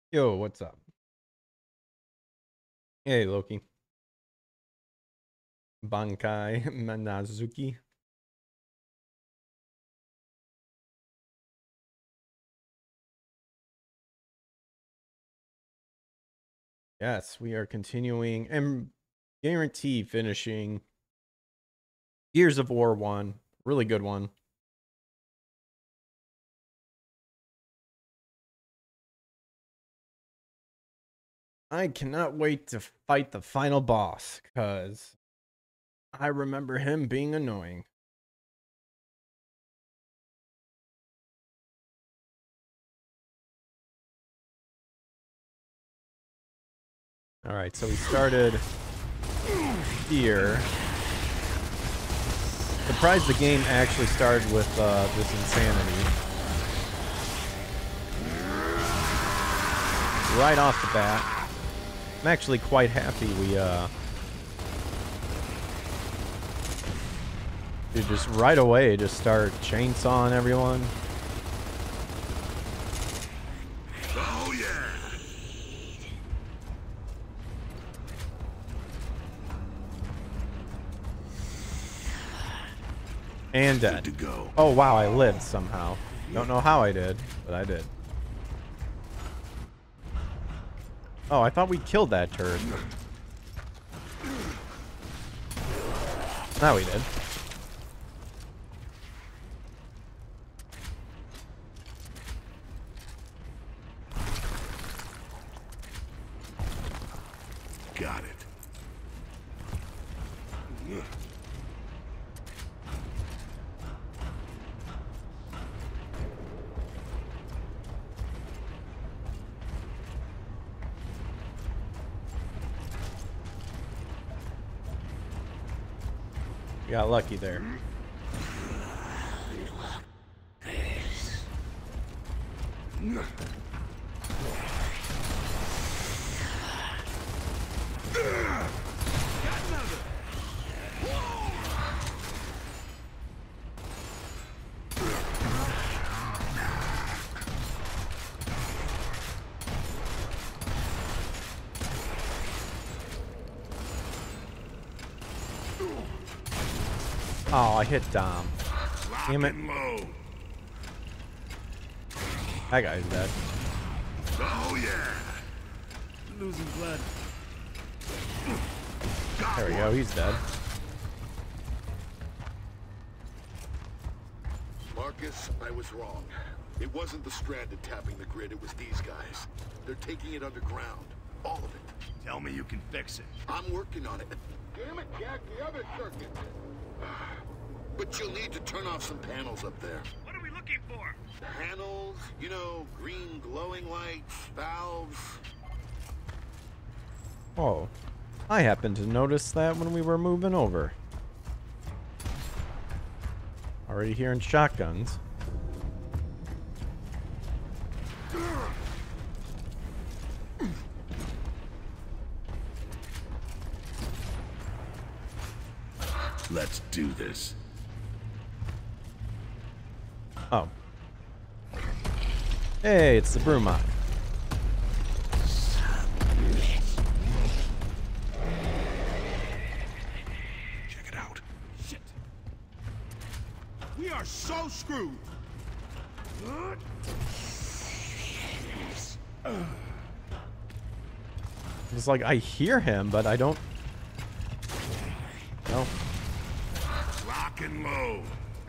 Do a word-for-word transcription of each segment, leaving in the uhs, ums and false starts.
Yo, what's up? Hey, Loki. Bankai Manazuki. Yes, we are continuing and guarantee finishing Gears of War one. Really good one. I cannot wait to fight the final boss, because I remember him being annoying. Alright, so we started here. Surprised the game actually started with uh, this insanity. Right off the bat. I'm actually quite happy we, uh... Dude, just right away, just start chainsawing everyone. Oh, yeah. And dead. Good to go. Oh, wow, I lived somehow. Don't know how I did, but I did. Oh, I thought we killed that turd. Now we did. Got it. You got lucky there. Oh, I hit Dom. Damn it. That guy's dead. Oh, yeah. Losing blood. There we go, he's dead. Marcus, I was wrong. It wasn't the Stranded tapping the grid, it was these guys. They're taking it underground. All of it. Tell me you can fix it. I'm working on it. Damn it, Jack, the other circuit. But you'll need to turn off some panels up there. What are we looking for? Panels, you know, green glowing lights, valves. Oh, I happened to notice that when we were moving over. Already hearing shotguns. Let's do this. Oh. Hey, it's the Brumok. Check it out. Shit. We are so screwed. It's like I hear him, but I don't. No. Lock and load.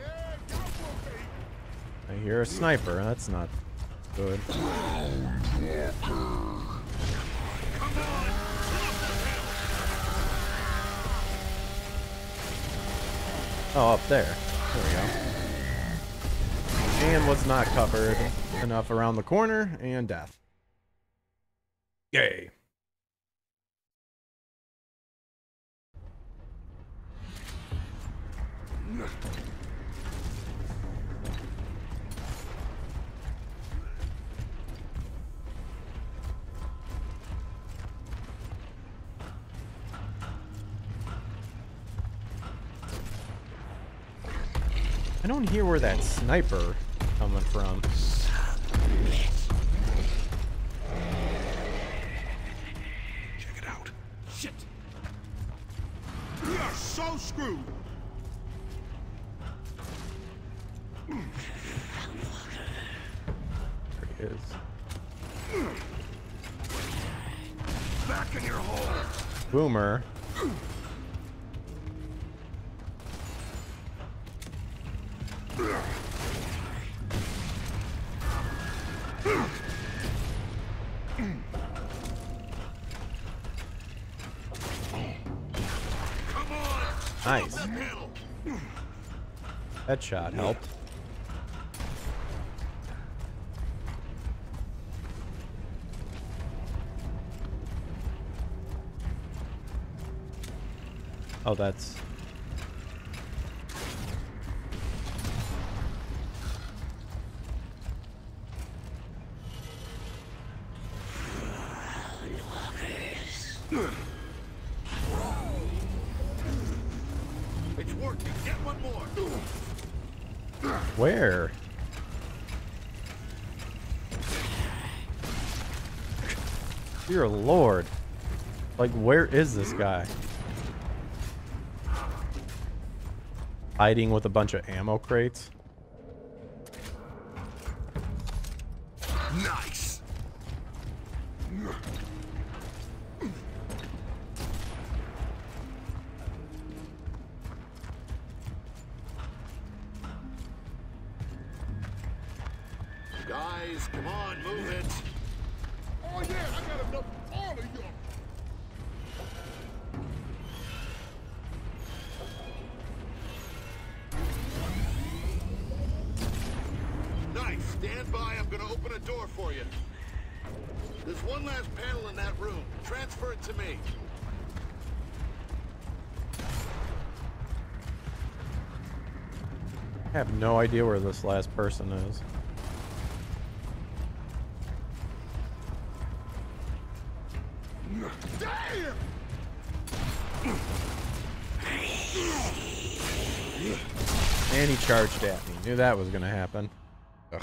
I hear a sniper. That's not good. Oh, up there. There we go. And was not covered enough around the corner, and death. Yay. I don't hear where that sniper coming from. so screwed. There he is. Back in your hole. Boomer. Come on! Nice. That panel! That shot helped. Oh, that's... It's working. Get one more. Where? Dear Lord. Like, where is this guy? Hiding with a bunch of ammo crates? Nice. Guys, come on, move it. Oh yeah, I got enough for all of y'all. Nice. Stand by. I'm gonna open a door for you. There's one last panel in that room. Transfer it to me. I have no idea where this last person is. Damn! And he charged at me. Knew that was gonna happen. Ugh.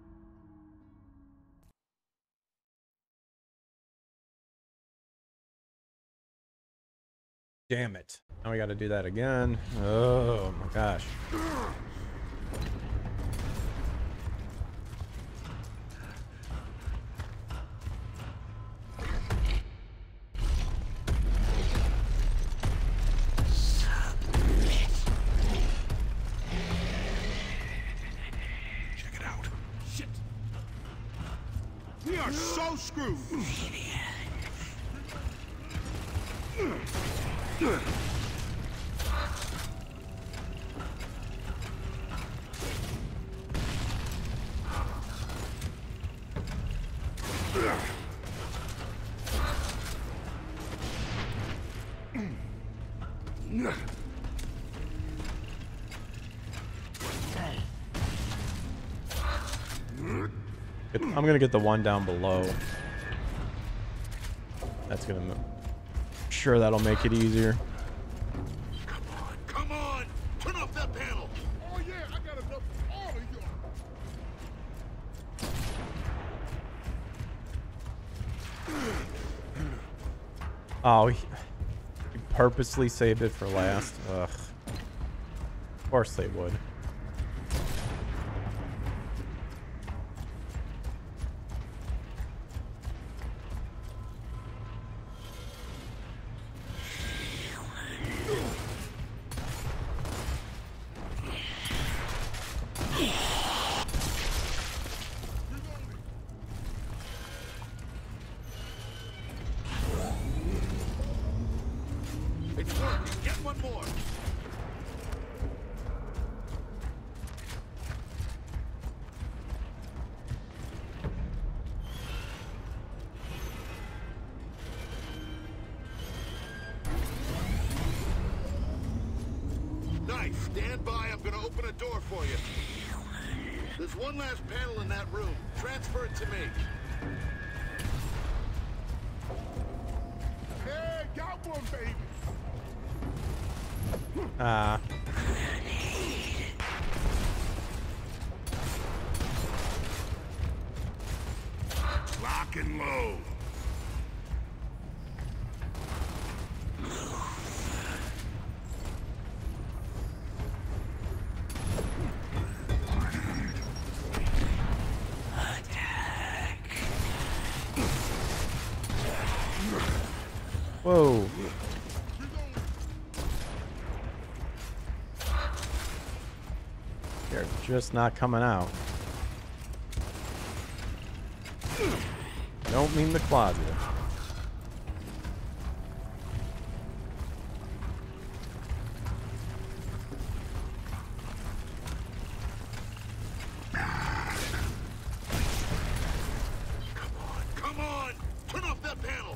Damn it. Now we gotta do that again. Oh my gosh. Check it out. Shit. We are so screwed. Get- I'm gonna get the one down below. That's gonna move. Sure, that'll make it easier. Come on, come on! Turn off that panel! Oh yeah, I got enough for all of y'all. Oh, he, he purposely saved it for last. Ugh. Of course they would. It's working. Get one more. Nice. Stand by. I'm gonna open a door for you. There's one last panel in that room. Transfer it to me. Hey, got one, baby. Ah. Lock and load. Whoa. They're just not coming out. Don't mean the closet. Come on! Turn off that panel!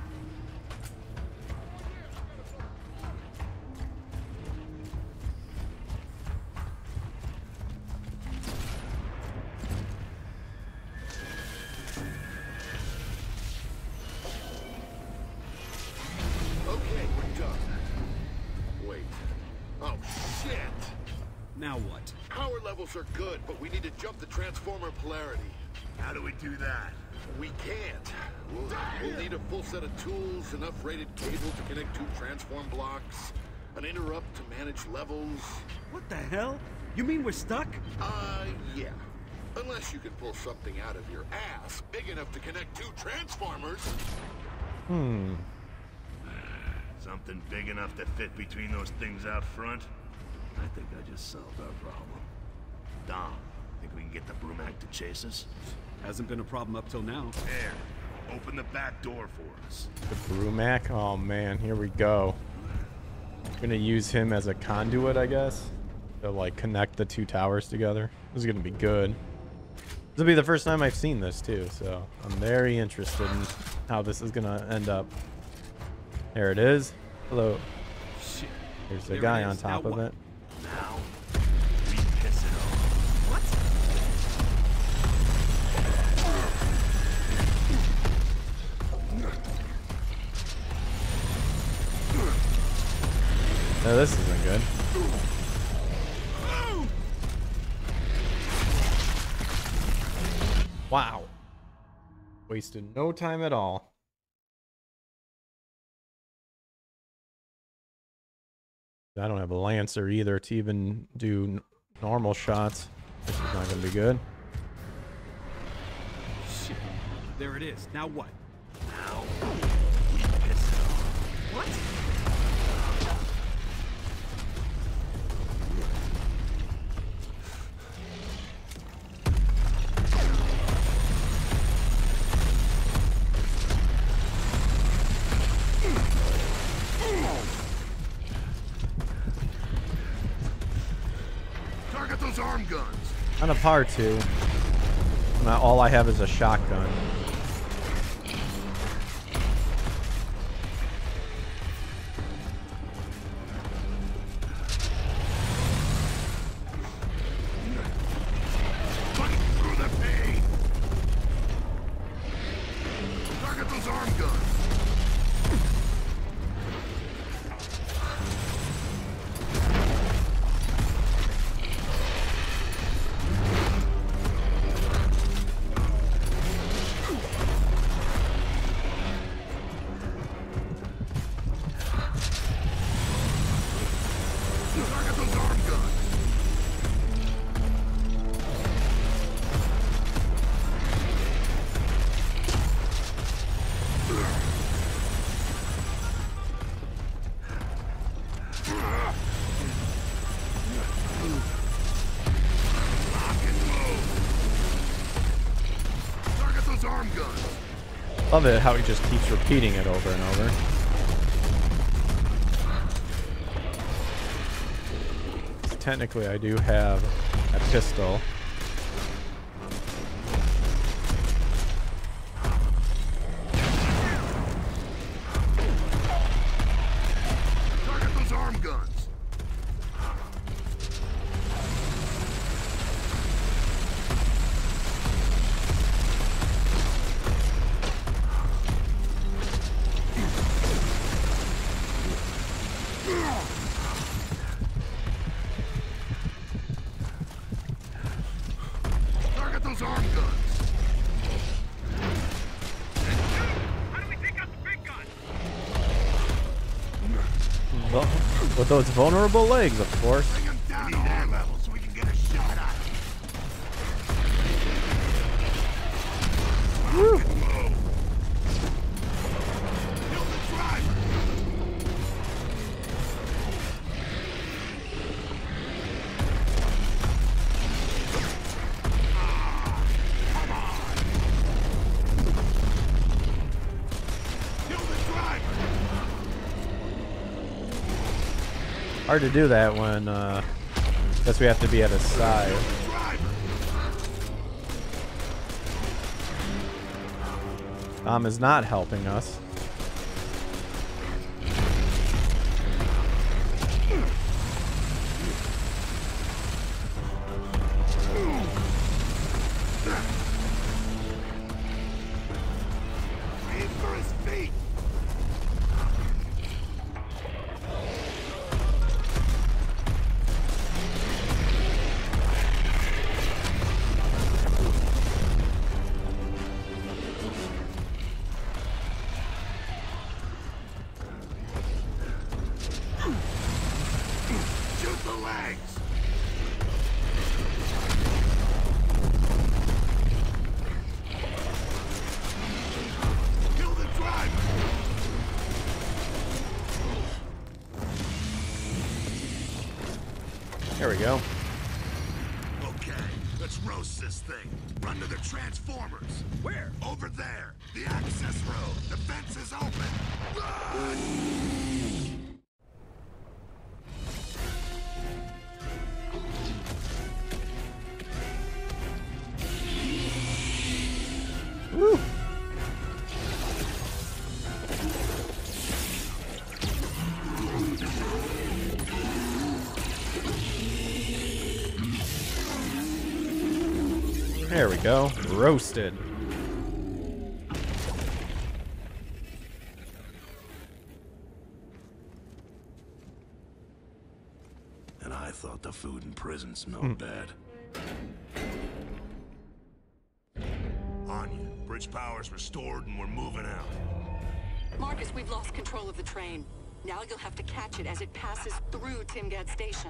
Okay, we're done. Wait. Oh, shit! Now what? Power levels are good, but we need to jump the transformer polarity. How do we do that? We can't. We'll, we'll need a full set of tools, enough rated cable to connect two transform blocks, an interrupt to manage levels. What the hell? You mean we're stuck? Uh, yeah. Unless you can pull something out of your ass big enough to connect two transformers. Hmm. Something big enough to fit between those things out front? I think I just solved our problem. Dom, think we can get the Brumac to chase us? Hasn't been a problem up till now. There, open the back door for us. The Brumac? Oh man, here we go. Gonna use him as a conduit, I guess, to like connect the two towers together. This is gonna be good. This will be the first time I've seen this too, so I'm very interested in how this is gonna end up. There it is. Hello. Shit. There's a There it guy is. on top Now of what? it. Now, we piss it off. What? No, this isn't good. Wow. Wasted no time at all. I don't have a Lancer either to even do n normal shots. This is not going to be good. Shit. There it is. Now what? Now, we piss it off. What? Target those arm guns! On a par two. Not all I have is a shotgun. Fucking through the pain! Target those arm guns! Target those arm guns! Lock and move! Target those arm guns! Love it how he just keeps repeating it over and over. Technically, I do have a pistol. Target those arm guns! Target those arm guns! How do we take out the big gun? Well, with those vulnerable legs, of course. Bring him down to our level so we can get a shot at him! Lock and move! Kill the driver! Hard to do that when, uh, guess we have to be at his side. Tom is not helping us. Aim for his feet. Shoot the legs. Kill the driver. There we go. Okay, let's roast this thing. Run to the transformers. Where? Over there. The access road. The fence is open. Run! Woo. There we go. Roasted. And I thought the food in prison smelled bad. Anya, bridge power's restored and we're moving out. Marcus, we've lost control of the train. Now you'll have to catch it as it passes through Timgad Station.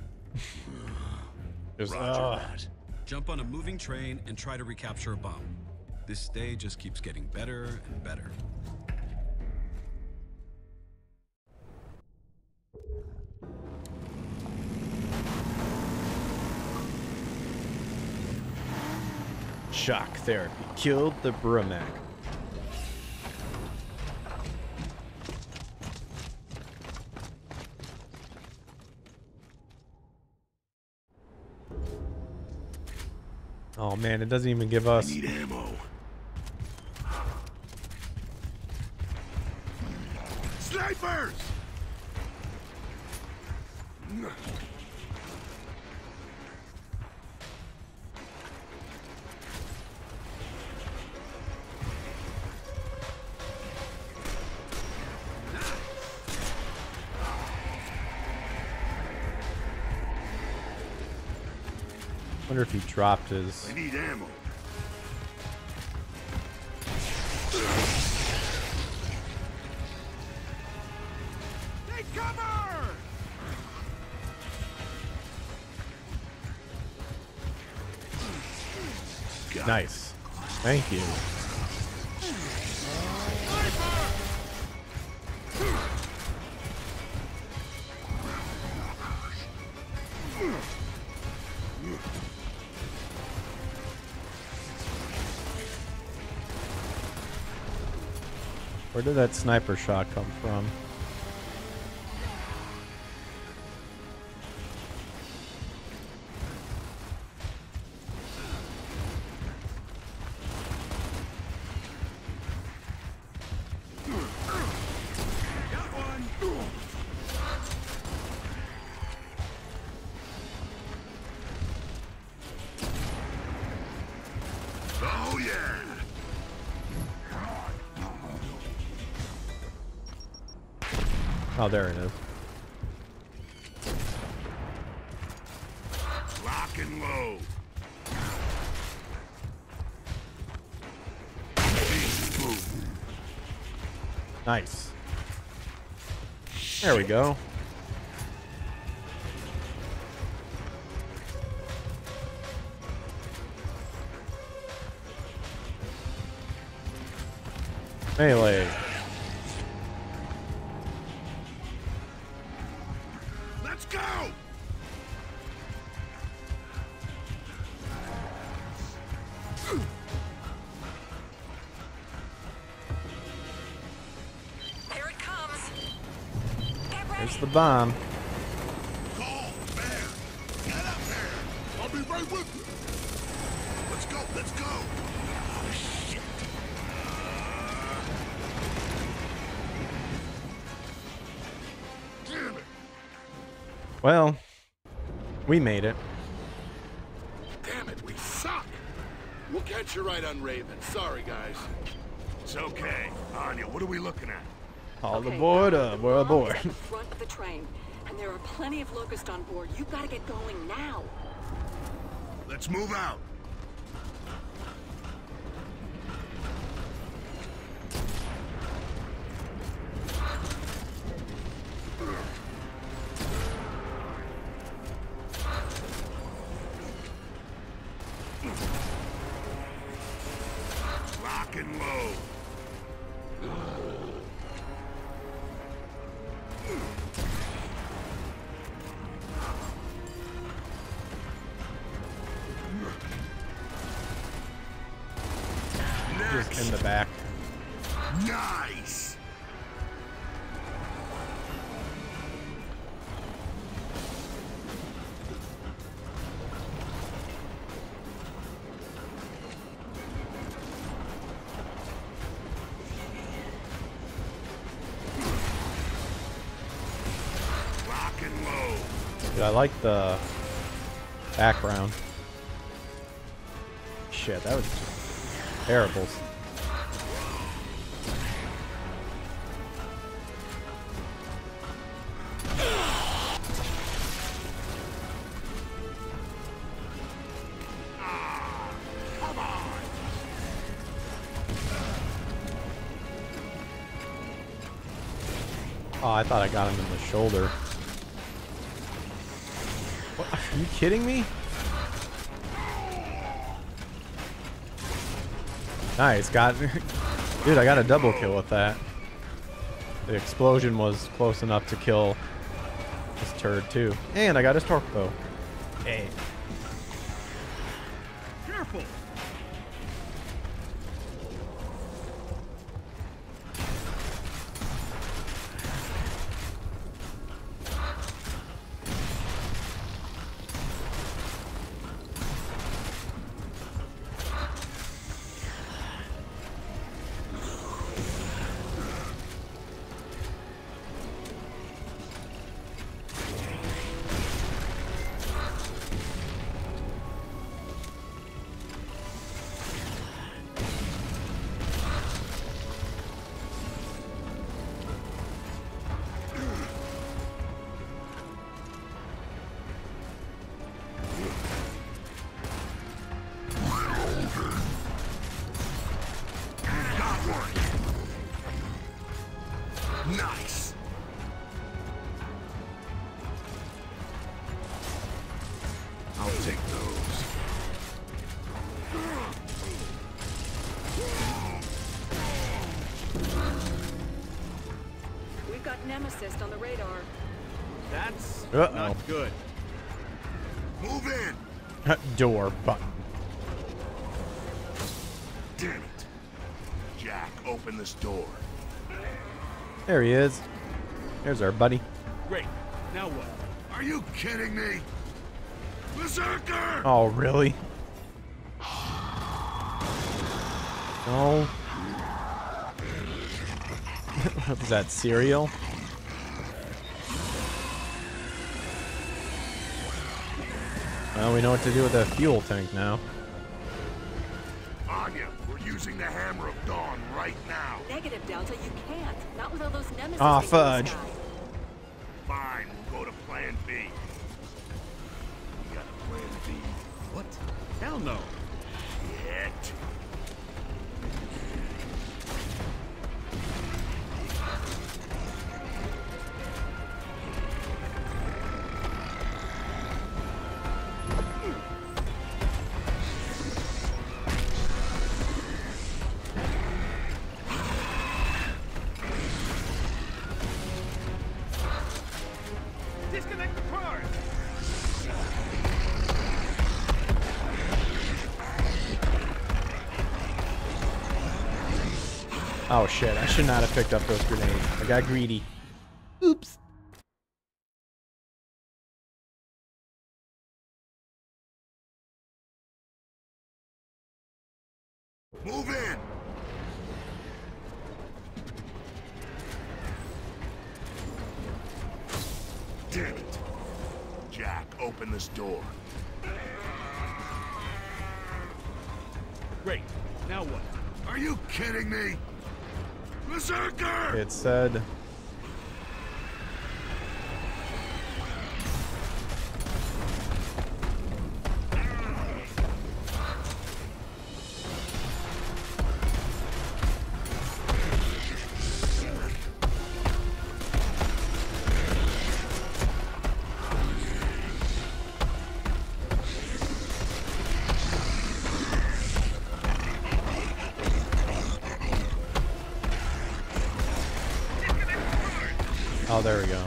Just, Roger uh, that. Jump on a moving train and try to recapture a bomb. This stage just keeps getting better and better. shock therapy killed the Brumak. Oh man, it doesn't even give us. I need ammo. Snipers! Wonder if he dropped his. I need ammo. Take cover! Nice. Thank you. Where did that sniper shot come from? Oh yeah! Oh, there it is. Lock and load. Boom. Nice. There we go. Melee. Let's go! There it comes. Get ready. There's the bomb. go. Oh, shit. Damn it. Well, we made it. Damn it, we suck. We'll catch you right on Raven. Sorry, guys. It's okay. Anya, what are we looking at? All Okay, aboard, the uh, we're bomb aboard. is at the front of the train, and there are plenty of Locust on board. You gotta get going now. Let's move out. Lock and load. Just in the back. Nice. Lock and load. Dude, I like the background. Shit, that was terrible. Come on. Oh, I thought I got him in the shoulder. What? Are you kidding me? Nice, got... Dude, I got a double kill with that. The explosion was close enough to kill this turd, too. And I got his torque bow. Hey. Careful. Got one. Nice. I'll take those. We've got Nemesis on the radar. That's Uh-oh. not good. Move in. Door button. Damn it. Jack, open this door. There he is. There's our buddy. Great. Now what? Are you kidding me? Berserker! Oh, really? No. What is that, cereal? Well, we know what to do with the fuel tank now. Anya, we're using the Hammer of Dawn right now. Negative, Delta, you can't. Not with all those Nemesis Aw, things in the fudge. sky. Fine, we'll go to Plan B. We got a Plan B. What? Hell no. Shit. Disconnect the card. Oh shit, I should not have picked up those grenades. I got greedy. Oops. open this door. Great. Now what? Are you kidding me? Berserker! It said... Oh, there we go.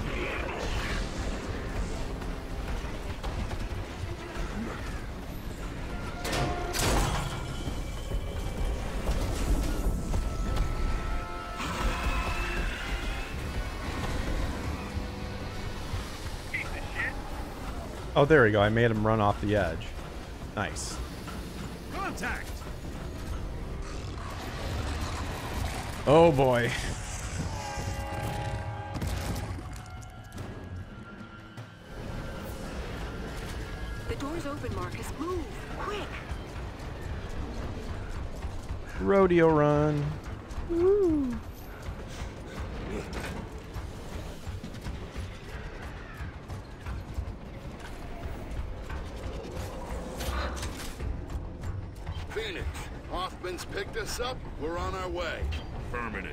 Oh, there we go. I made him run off the edge. Nice. Contact! Oh boy. The door's open, Marcus. Move! Quick! Rodeo run. Woo. Phoenix, Hoffman's picked us up. We're on our way. Affirmative.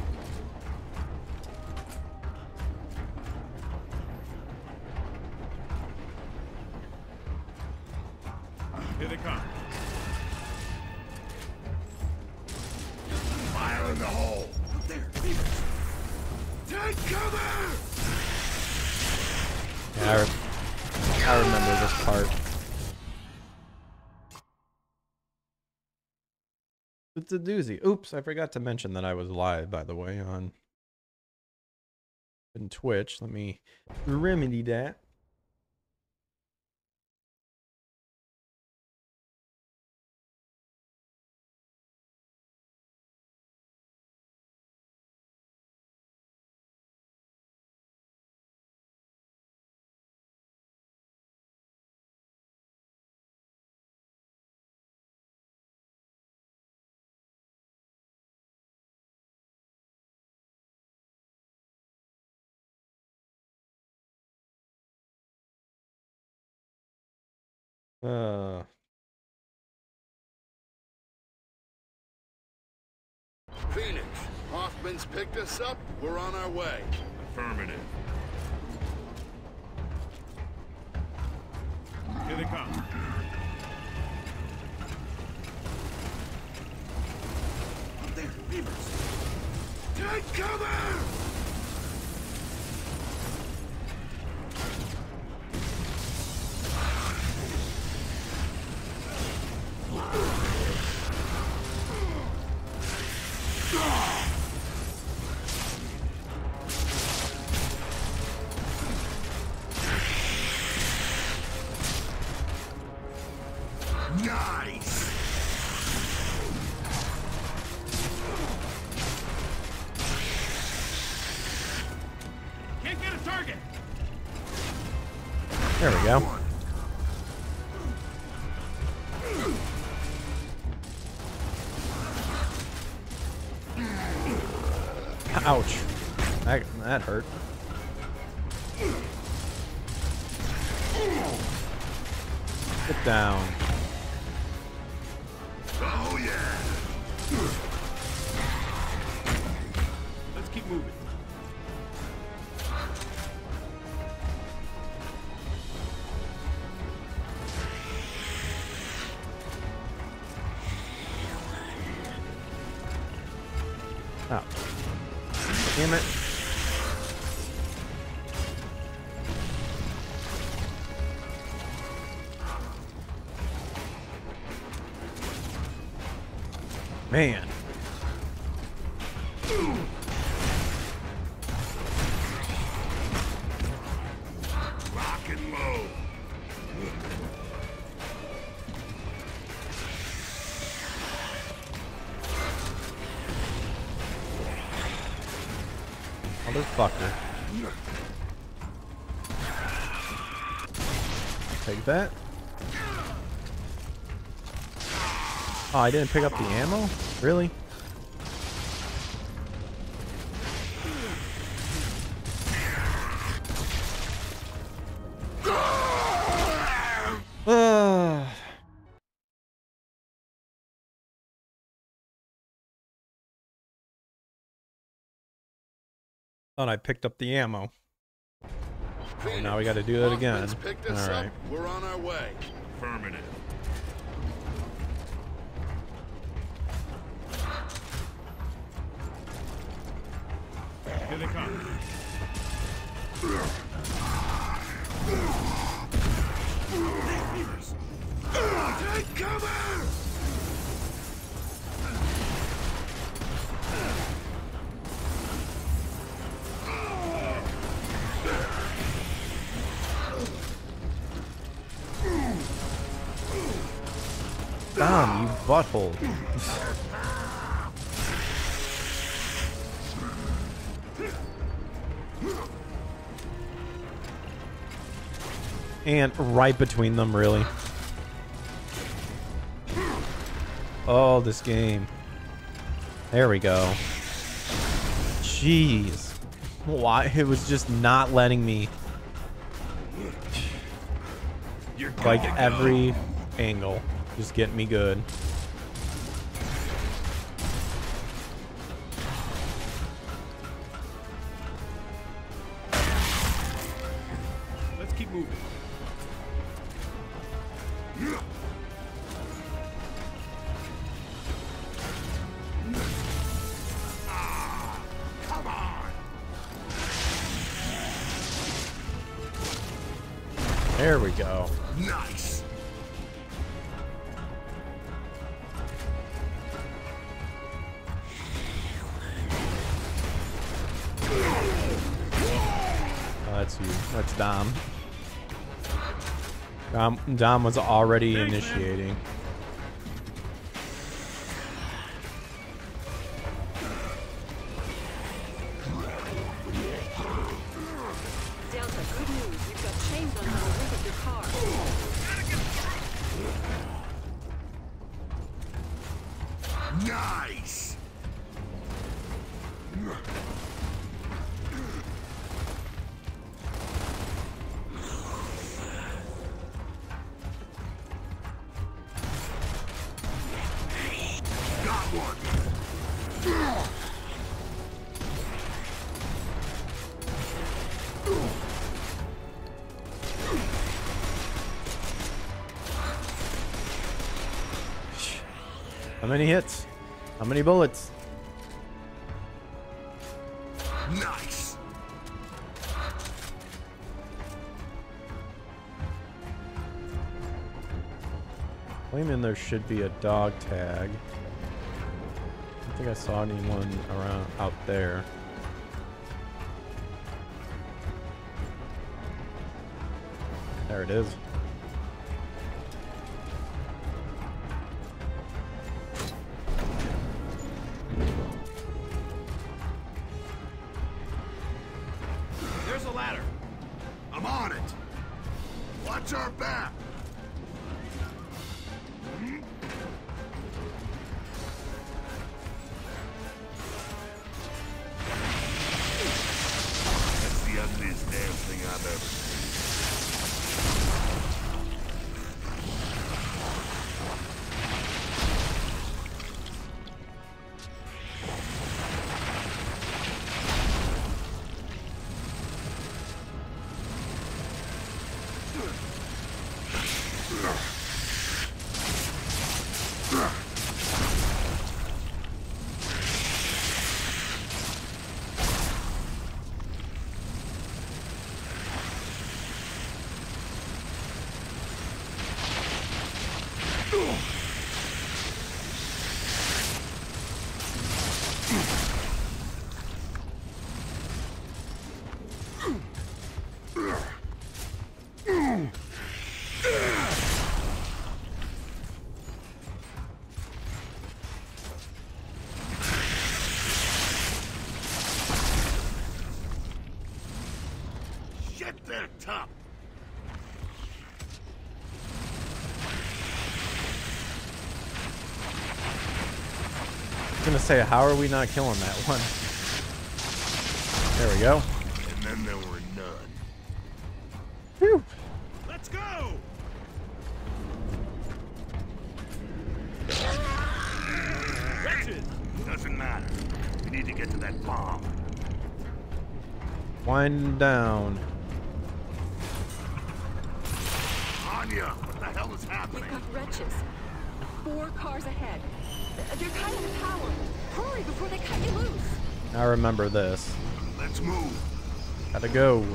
Here they come. Fire in the hole. Up there, Beavers. Take cover! Yeah, I, re I remember this part. It's a doozy. Oops, I forgot to mention that I was live, by the way, on in Twitch. Let me remedy that. Uh, Phoenix, Hoffman's picked us up. We're on our way. Affirmative. Here they come. Up there, Beavers. Take cover! Nice! Can't get a target. there we go. Ouch. That, that hurt. Get down. Oh yeah! Let's keep moving. Oh. Damn it. Man. Rock and roll. Motherfucker. Take that. Oh, I didn't pick up the ammo? Really? Uh. Thought I picked up the ammo. Oh, now we got to do that again. Hoffman's picked us All up. right. We're on our way. Affirmative. Here they come. Take cover! Damn, you butthole. And right between them, really. Oh, this game. There we go. Jeez. Why? It was just not letting me. Like every angle. Just getting me good. Let's keep moving. Come on! There we go. Nice! Oh, that's you. That's Dom. Dom, Dom was already initiating. Delta, good news. We've got chain guns on the roof of your car. Nice! Got one! How many hits? How many bullets? Nice! Claiming there should be a dog tag. I don't think I saw anyone around out there. There it is. There's a ladder. I'm on it! Watch our back! That's the ugliest damn thing I've ever seen. Shit, they're tough! gonna say, how are we not killing that one? There we go. And then there were none. Whew. Let's go! Wretches! Doesn't matter. We need to get to that bomb. Wind down. Anya, what the hell is We've happening? got wretches. Four cars ahead. They're cutting the power. Hurry before they cut you loose. I remember this. Let's move. Gotta go.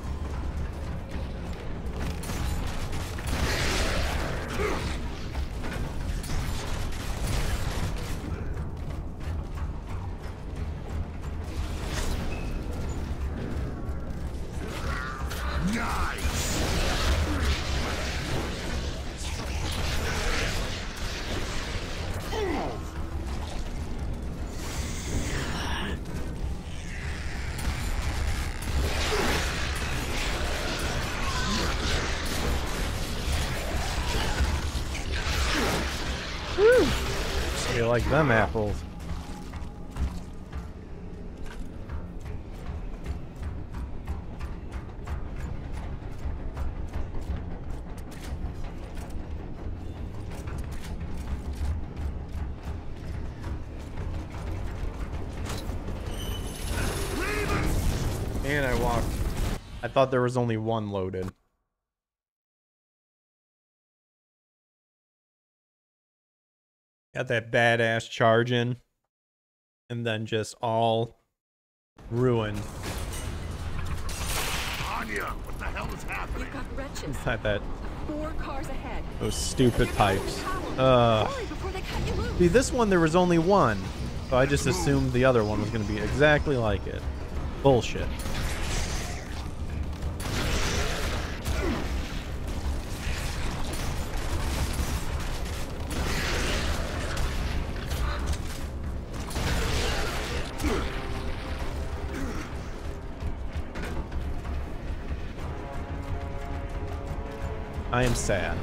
You like them apples. And I walked. I thought there was only one loaded. Got that badass charge in, and then just all ruined. Anya, what the hell is happening? We've got wretches. At that, Four cars ahead. those stupid They're cutting pipes. the power. Uh, Hurry before they cut you loose. see, this one there was only one, so I just assumed the other one was going to be exactly like it. Bullshit. I am sad.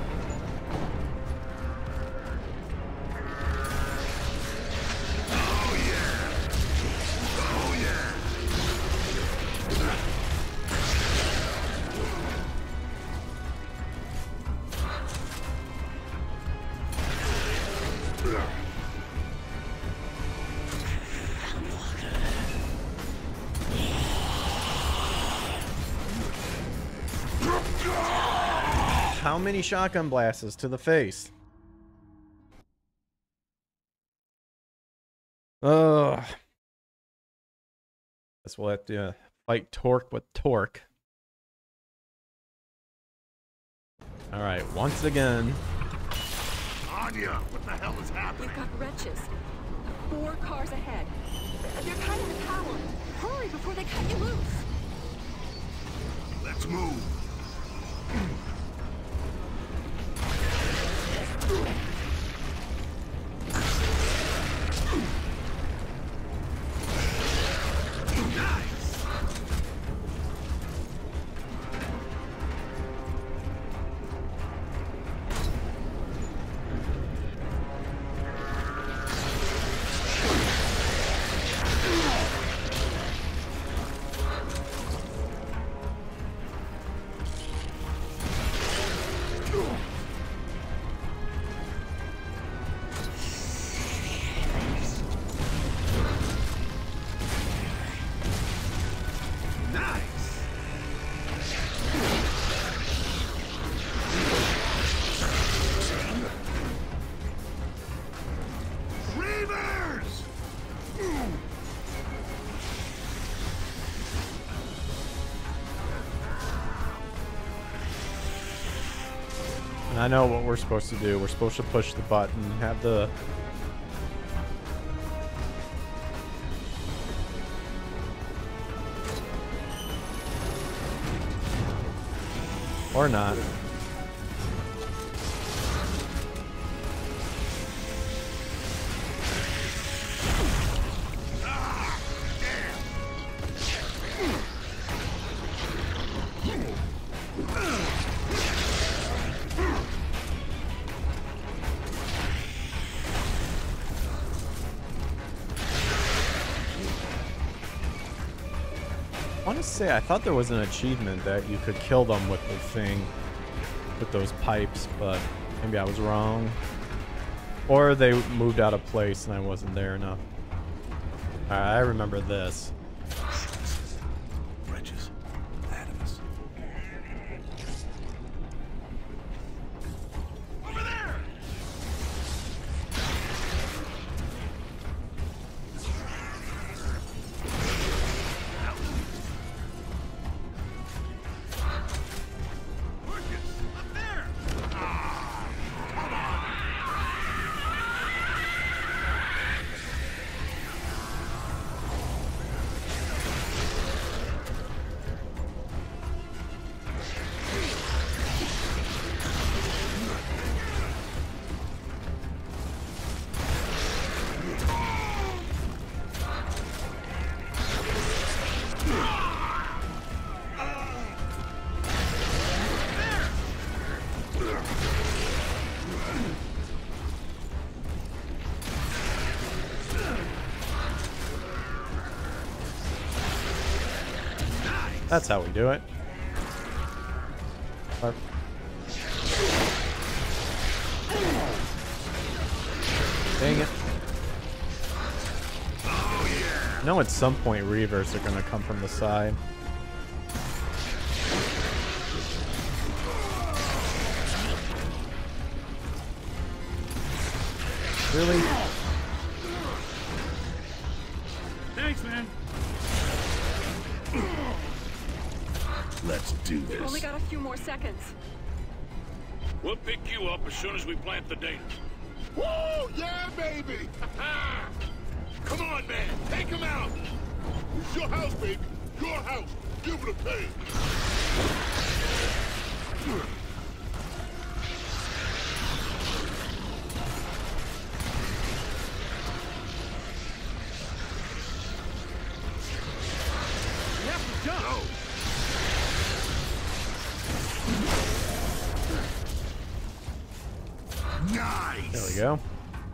How many shotgun blasts to the face? Ugh. Guess we'll have to uh, fight Torque with Torque. Alright, once again. Anya, what the hell is happening? We've got wretches. Four cars ahead. They're cutting the power. Hurry before they cut you loose. Let's move. And I know what we're supposed to do. We're supposed to push the button, have the... Or not. I want to say I thought there was an achievement that you could kill them with the thing, with those pipes, but maybe I was wrong. Or they moved out of place and I wasn't there enough. Alright, I remember this. Bridges. Ahead of us. Over there! Marcus, up there! That's how we do it. Barf. Dang it. I know at some point Reavers are going to come from the side. Really? Thanks, man. Let's do We've this. only got a few more seconds. We'll pick you up as soon as we plant the data. Woo! Yeah, baby! Come on, man. Take him out. It's your house, baby. Your house. Give it a pay. We have to jump. Go. Nice. There we go.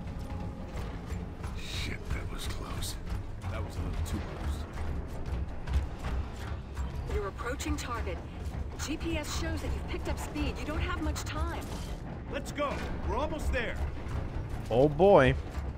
Shit, that was close. That was a little too close. You're approaching target. G P S shows that you've picked up speed. You don't have much time. Let's go. We're almost there. Oh boy.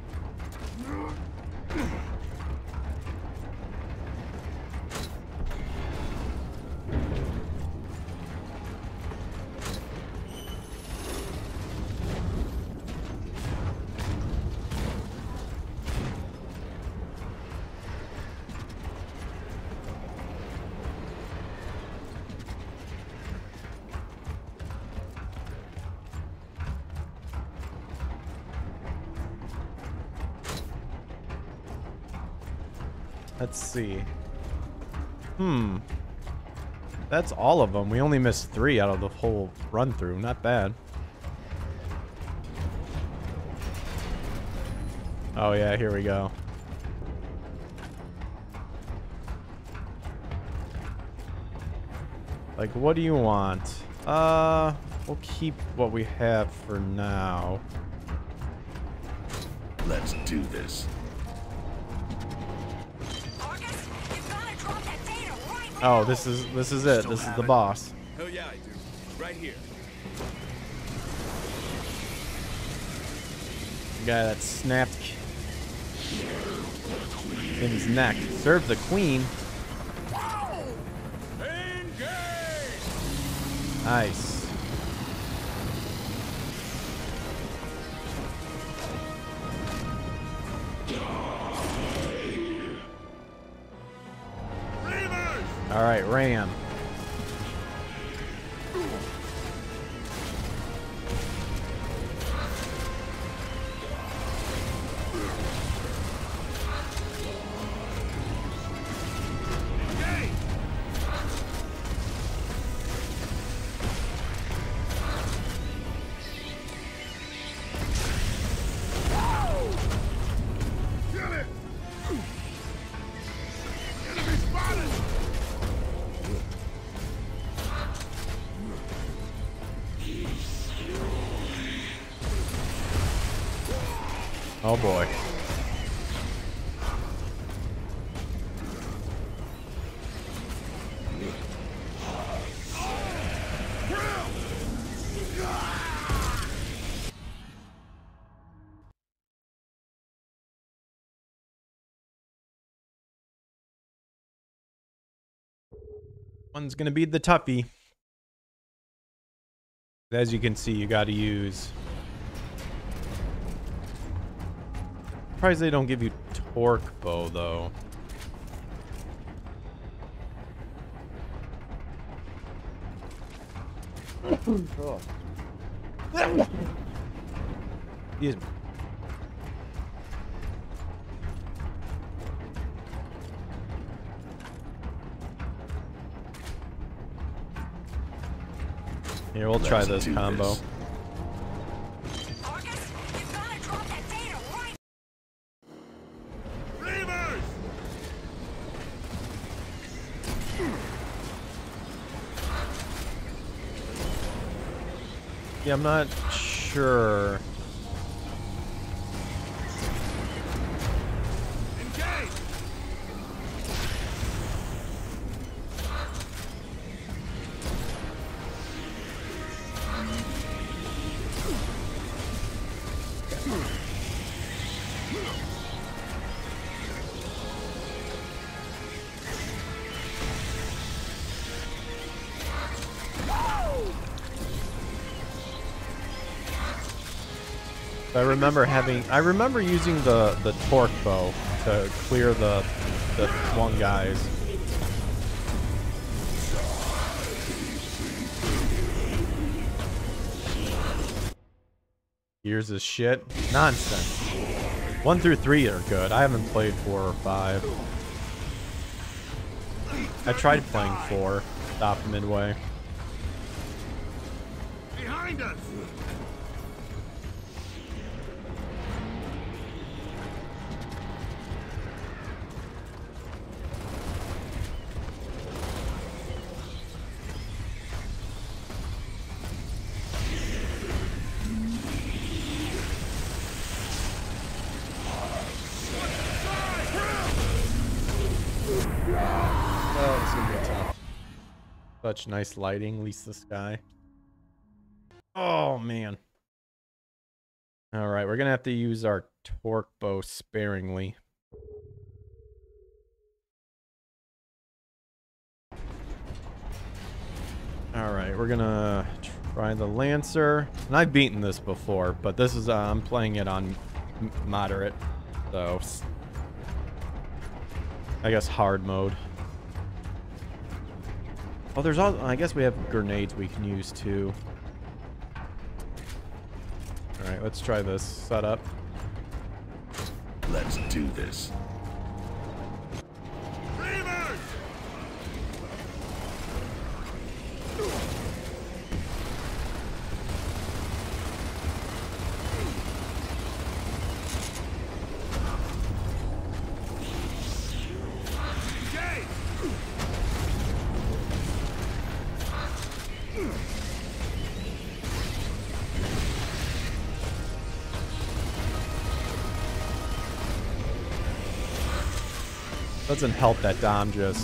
Let's see. Hmm. That's all of them. We only missed three out of the whole run through. Not bad. Oh yeah, here we go. Like, what do you want? Uh, we'll keep what we have for now. Let's do this. Marcus, you've gotta drop that data right Oh, this is this is it. Still This is have the it. boss. Hell yeah, I do. Right here. The guy that snapped in his neck. Serve the queen. Engage! Nice. All right, Ram. Get it! Enemy spotted! Oh boy. One's gonna be the toughie. As you can see, you got to use. Surprised they don't give you torque bow though. Excuse me. Here, we'll try this combo. Marcus, you gotta drop that data right. Reavers! Yeah, I'm not sure. Engage! I remember having, I remember using the the torque bow to clear the the one guys. Years of shit, nonsense. One through three are good. I haven't played four or five. I tried playing four, stopped midway. Behind us! Oh, it's gonna be tough. Such nice lighting, at least the sky. Oh man. All right, we're gonna have to use our torque bow sparingly. All right, we're gonna try the Lancer, and I've beaten this before, but this is uh, I'm playing it on m moderate, so I guess hard mode. Oh, there's all. I guess we have grenades we can use too. All right, let's try this setup. Let's do this. Reavers! Engage! Doesn't help that Dom just.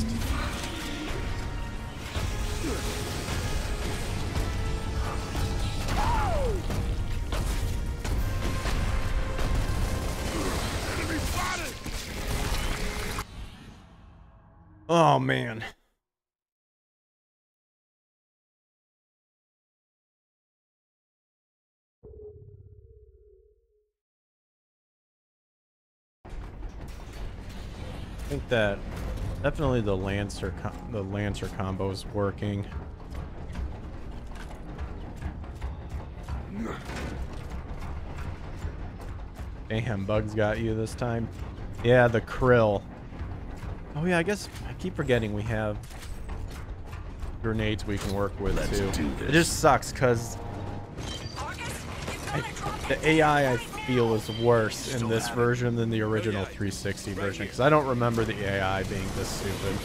Enemy spotted! Oh man. I think that definitely the Lancer com the Lancer combo is working. Damn, bugs got you this time. Yeah, the krill. Oh yeah, I guess I keep forgetting we have grenades we can work with Let's too. do It this. just sucks because the A I I feel is worse in this version than the original three sixty version because I don't remember the A I being this stupid.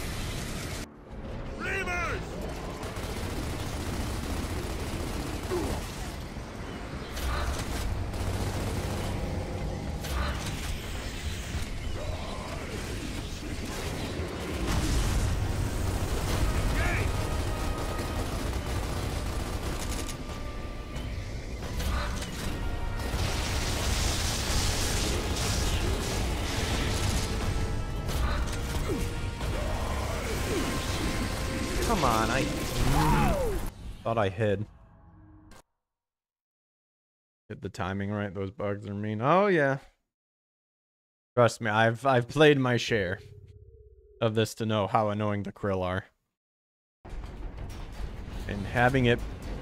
Reavers! Come on, I thought I hid. Hit the timing right. Those bugs are mean. Oh yeah. Trust me, I've I've played my share of this to know how annoying the krill are. And having it,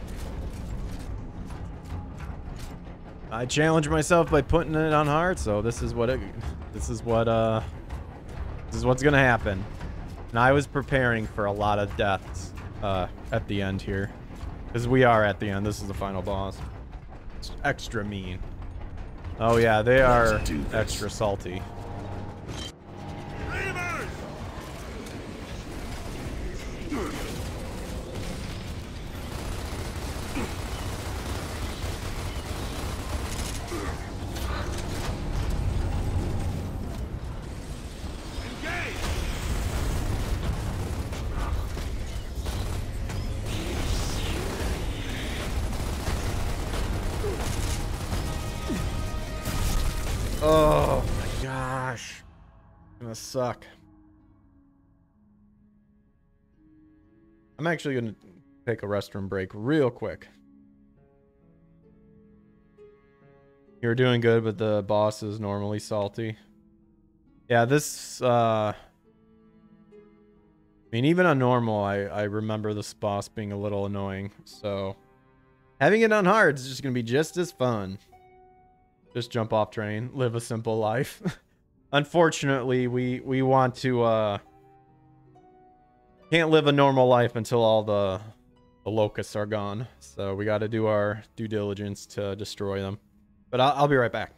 I challenge myself by putting it on hard, so this is what it this is what uh this is what's gonna happen. And I was preparing for a lot of deaths uh at the end here. Because we are at the end. This is the final boss. It's extra mean. Oh yeah, they are extra salty. Oh my gosh. It's gonna suck. I'm actually gonna take a restroom break real quick. You're doing good, but the boss is normally salty. Yeah, this uh I mean, even on normal, I, I remember this boss being a little annoying, so having it on hard is just gonna be just as fun. Just jump off train, live a simple life. Unfortunately, we we want to uh can't live a normal life until all the the locusts are gone. So we got to do our due diligence to destroy them. But I'll, I'll be right back.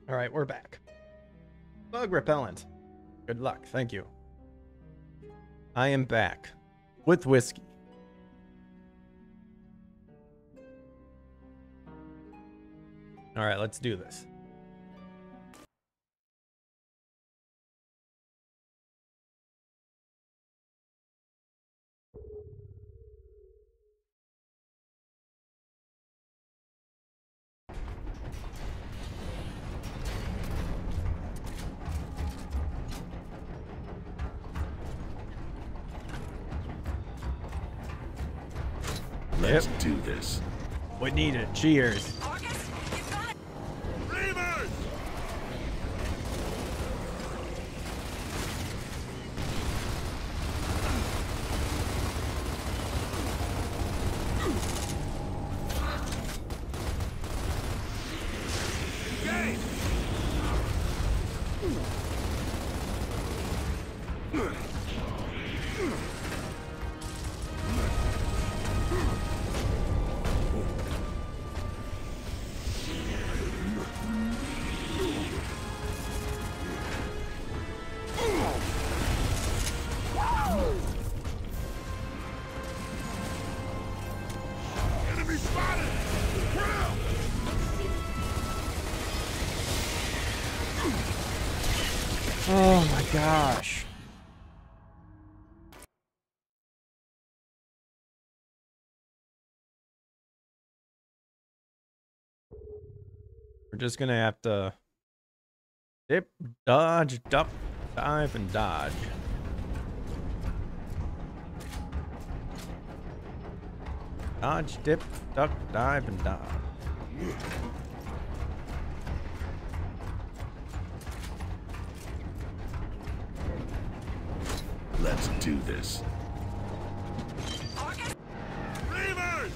All right, we're back. Bug repellent. Good luck. Thank you. I am back with whiskey. All right, let's do this. Let's Yep. do this. We need it. Cheers. Marcus, you've got it. Reavers! Engage! Enemy spotted! Ground! Oh my gosh. We're just gonna have to dip, dodge, duck, dive, and dodge. Dodge, dip, duck, dive, and dodge. Let's do this. Reavers!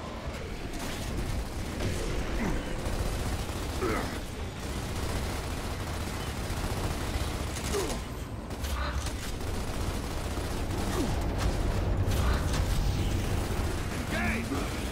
Engage!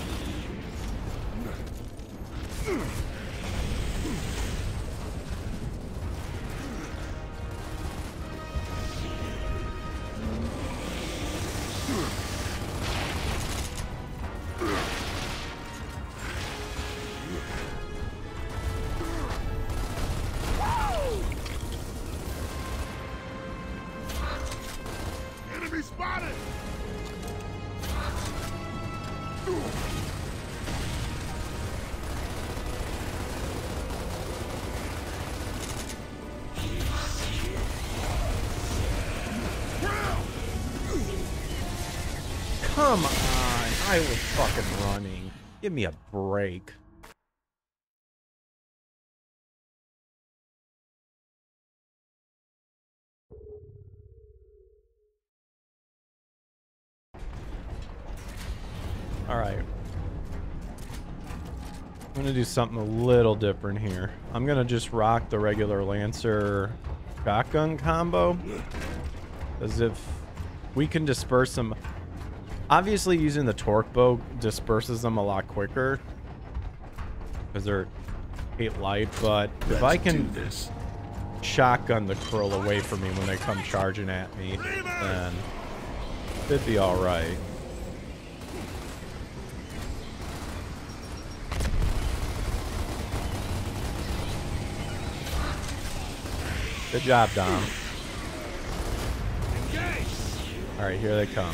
Enemy spotted! Ground! Come on. I was fucking running. Give me a break. All right. I'm gonna do something a little different here. I'm gonna just rock the regular Lancer shotgun combo, as if we can disperse them. Obviously, using the torque bow disperses them a lot quicker because they're eight light. But Let's if I do can this. shotgun the Krill away from me when they come charging at me, then it'd be all right. Good job, Dom. Engage! All right, here they come.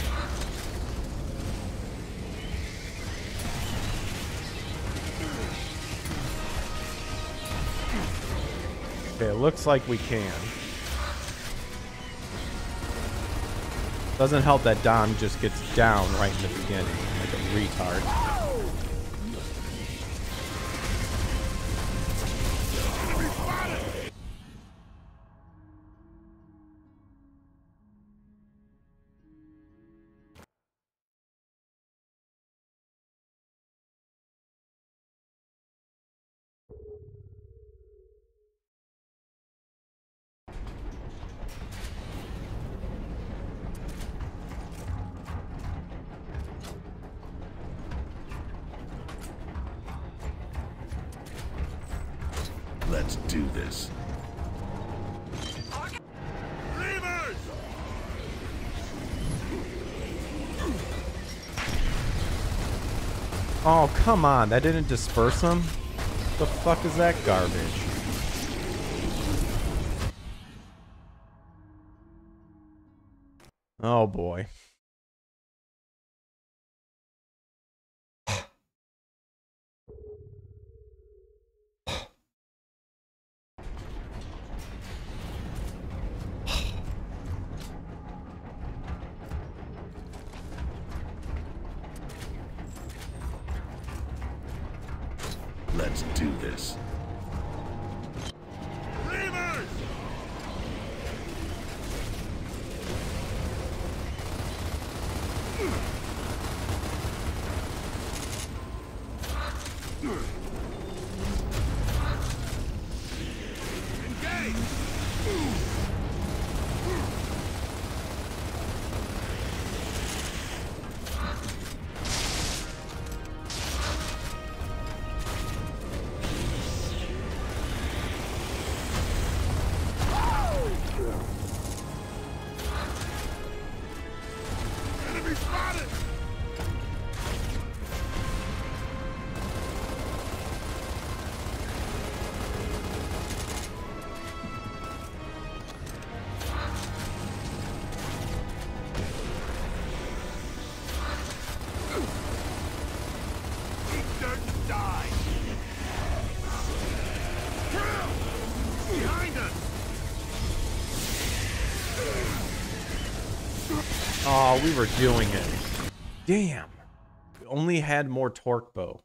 Okay, it looks like we can. Doesn't help that Dom just gets down right in the beginning, like a retard. Let's do this. Reavers! Oh, come on. That didn't disperse them? The fuck is that garbage? Oh, boy. Let's do this. Reavers! Enemy spotted! Eat dirt and die! Kill! Behind us! Oh, we were doing it. Damn. We only had more torque bow.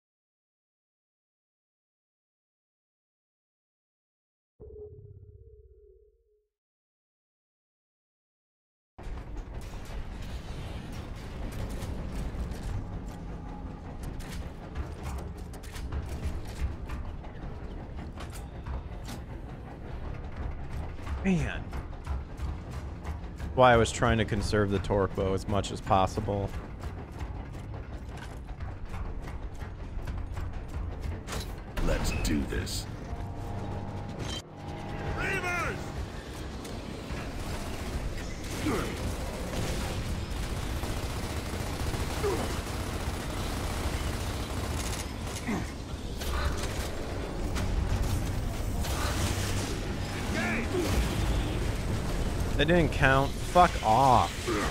Man. Why I was trying to conserve the torque bow as much as possible. Let's do this. Reavers! That didn't count. Fuck off.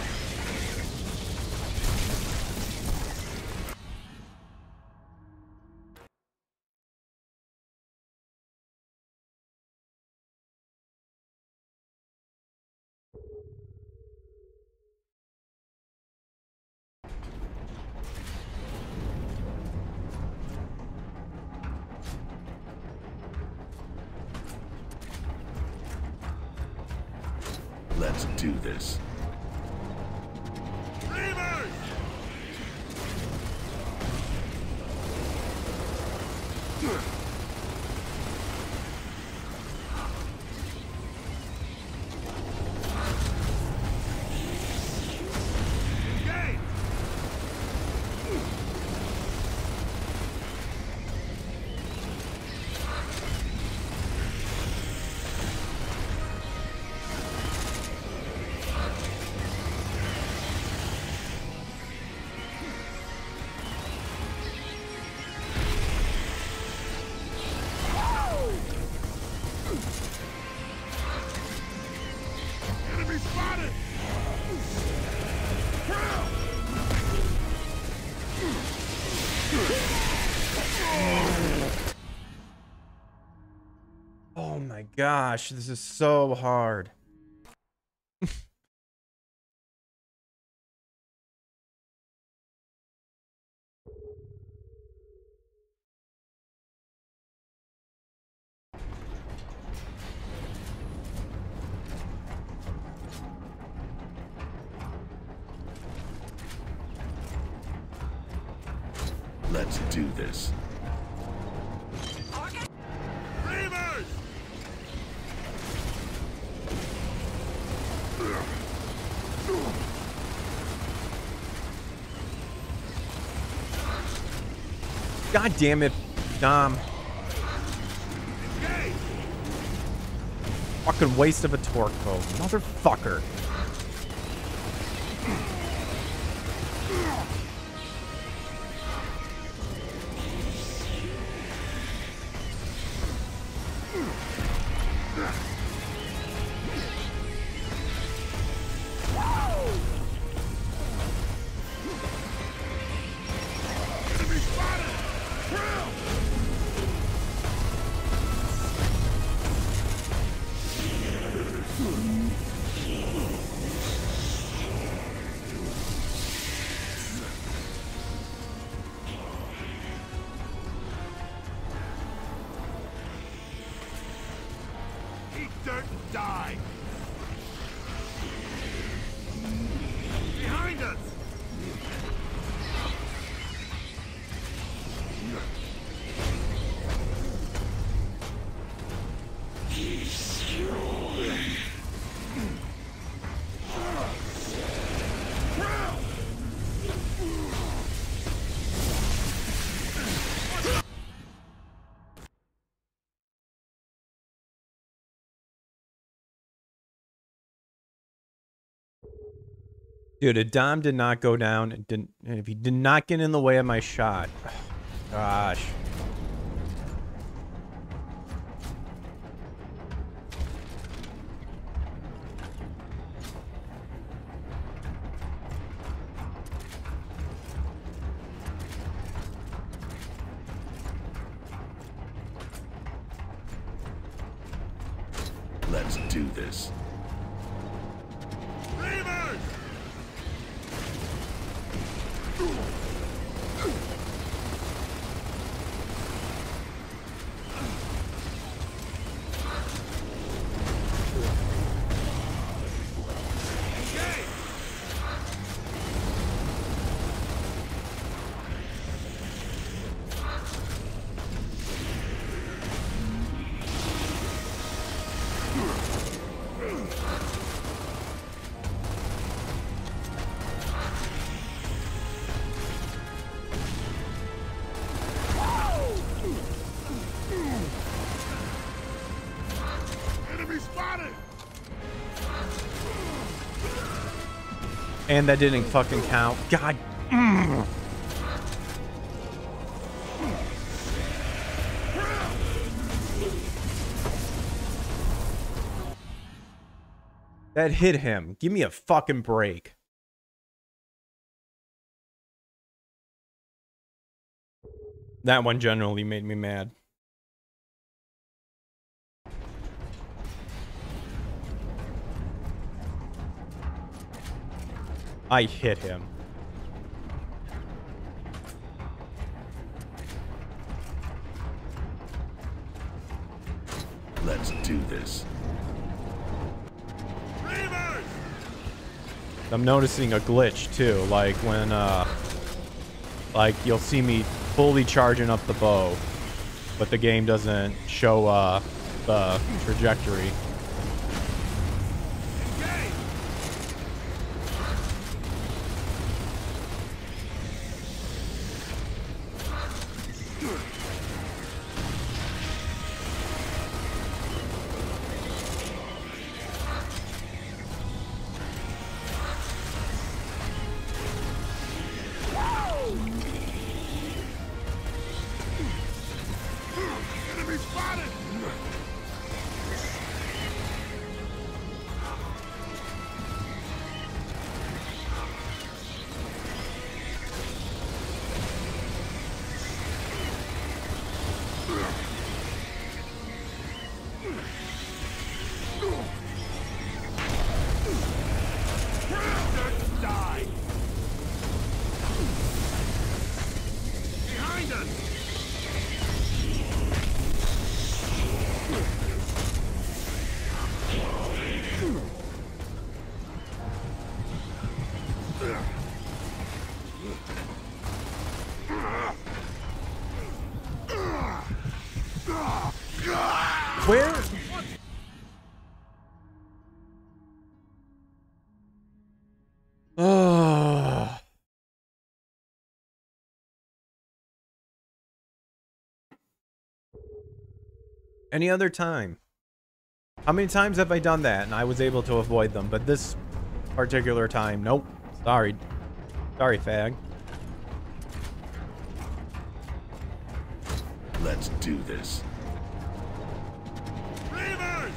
Let's do this. Reavers! Engage! Enemy spotted! Oh my gosh, this is so hard. Let's do this. Reavers! God damn it, Dom. Engage! Fucking waste of a torque bow. Motherfucker. Eat dirt and die! Behind us! Dude, if Dom did not go down, and didn't, and if he did not get in the way of my shot, gosh. Let's do this. And that didn't fucking count. God. Mm. That hit him. Give me a fucking break. That one generally made me mad. I hit him. Let's do this. I'm noticing a glitch too, like when uh like you'll see me fully charging up the bow, but the game doesn't show uh the trajectory. Where? Ugh. Any other time, How many times have I done that and I was able to avoid them? But this particular time, nope. Sorry. Sorry, fag. Let's do this. Reavers!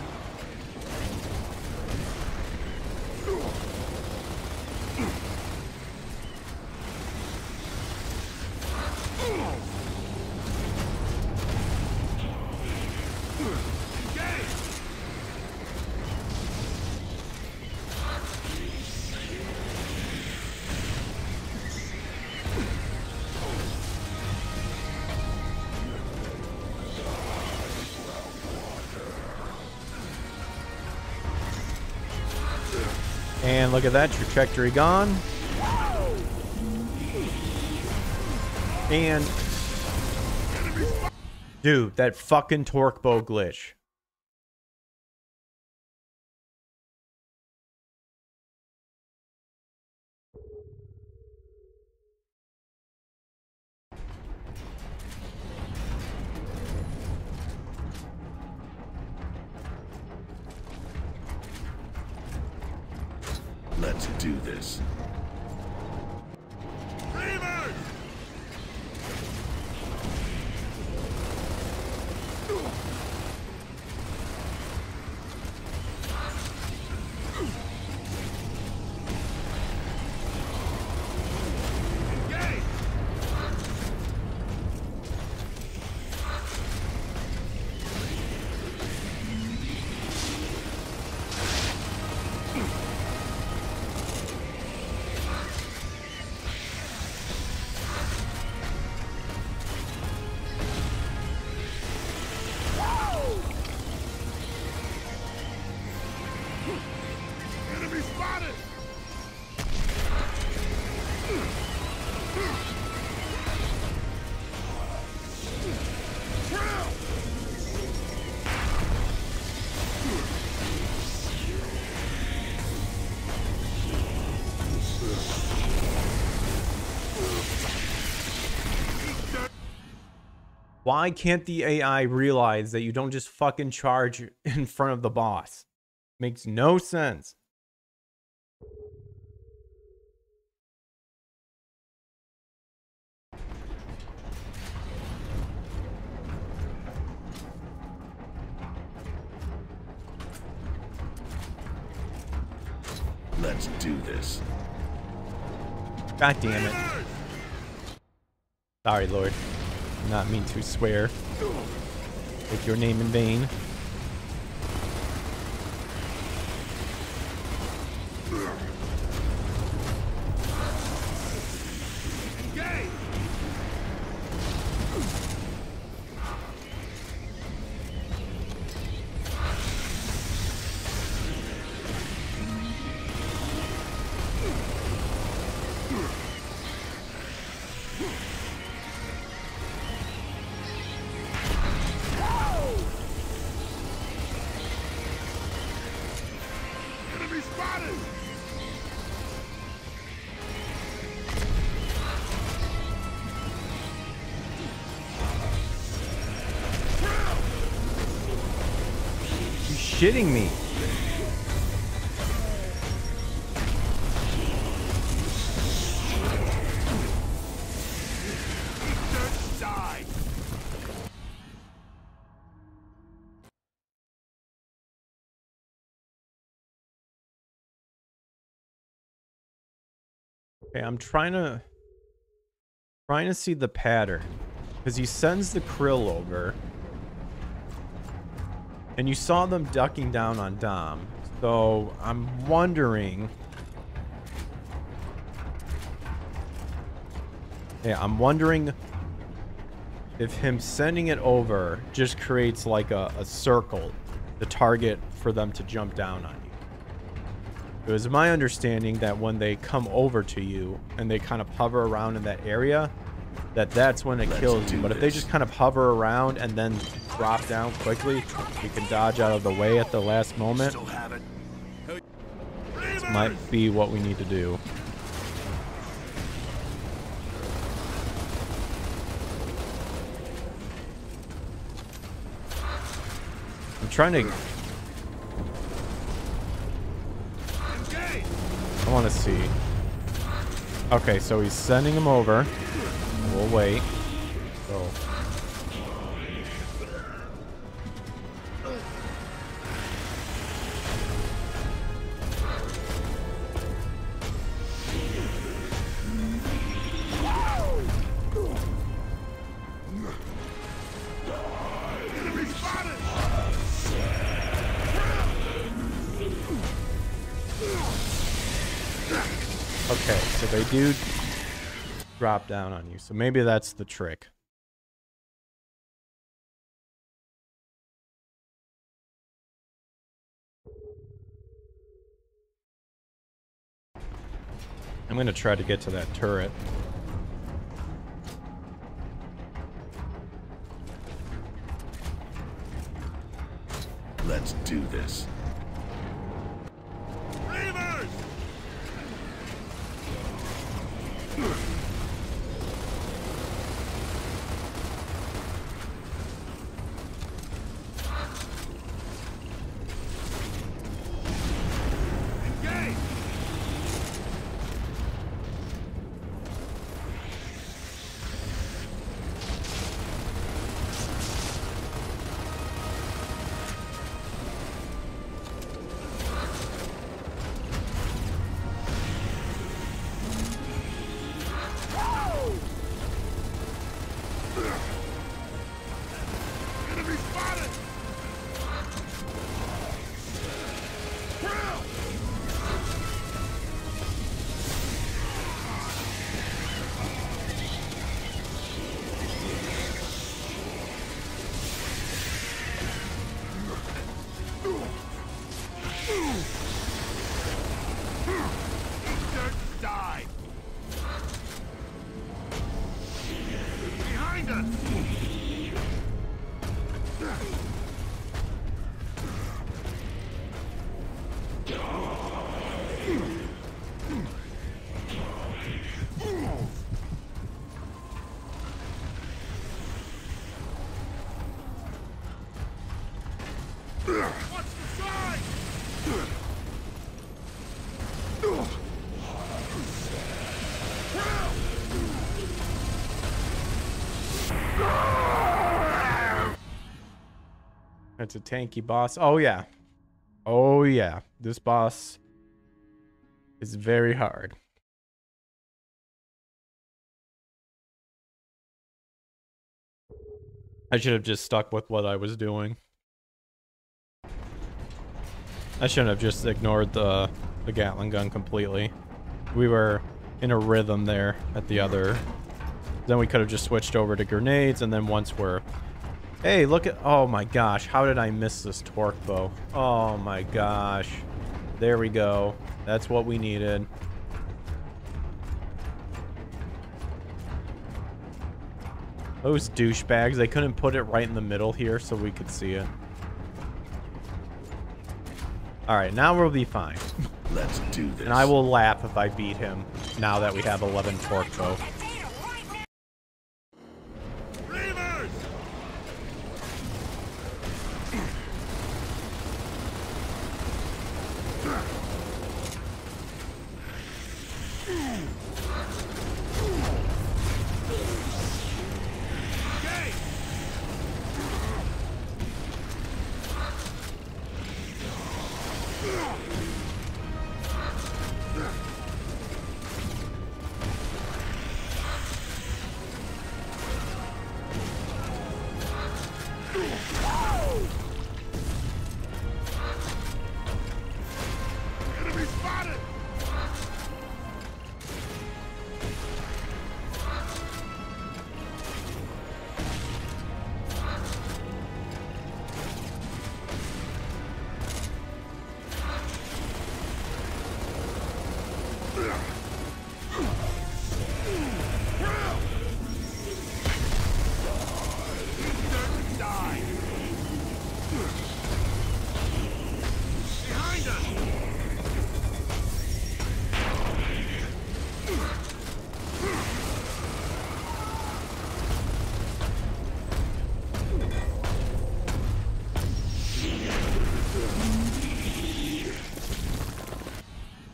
And look at that trajectory gone. And dude, that fucking torque bow glitch. Let's do this. Reavers! Engage! Enemy spotted! Drill! Why can't the A I realize that you don't just fucking charge in front of the boss? Makes no sense. Let's do this. God damn it. Sorry, Lord. Did not mean to swear. Take your name in vain. Engage! Enemy spotted! You shitting me? Die! Okay, I'm trying to trying to see the pattern because he sends the krill over, and you saw them ducking down on Dom. So I'm wondering. Yeah, I'm wondering if him sending it over just creates like a, a circle, the target for them to jump down on you. It was my understanding that when they come over to you and they kind of hover around in that area, that that's when it Let's kills you. do But if they this. just kind of hover around and then drop down quickly, you can dodge out of the way at the last moment. Still have it. This might be what we need to do. I'm trying to want to see. Okay, so he's sending him over. We'll wait. So. Okay, so they do drop down on you. So maybe that's the trick. I'm going to try to get to that turret. Let's do this. Reavers! Engage! Enemy spotted! Drill! Dirt die! Behind us! Watch the side! That's a tanky boss. Oh, yeah. Oh, yeah. This boss is very hard. I should have just stuck with what I was doing. I shouldn't have just ignored the, the Gatling gun completely. We were in a rhythm there at the other. Then we could have just switched over to grenades, and then once we're... Hey, look at... Oh my gosh, how did I miss this torque bow? Oh my gosh. There we go. That's what we needed. Those douchebags, they couldn't put it right in the middle here so we could see it. Alright, now we'll be fine. Let's do this. And I will laugh if I beat him now that we have eleven torque bow. Reavers! Engage!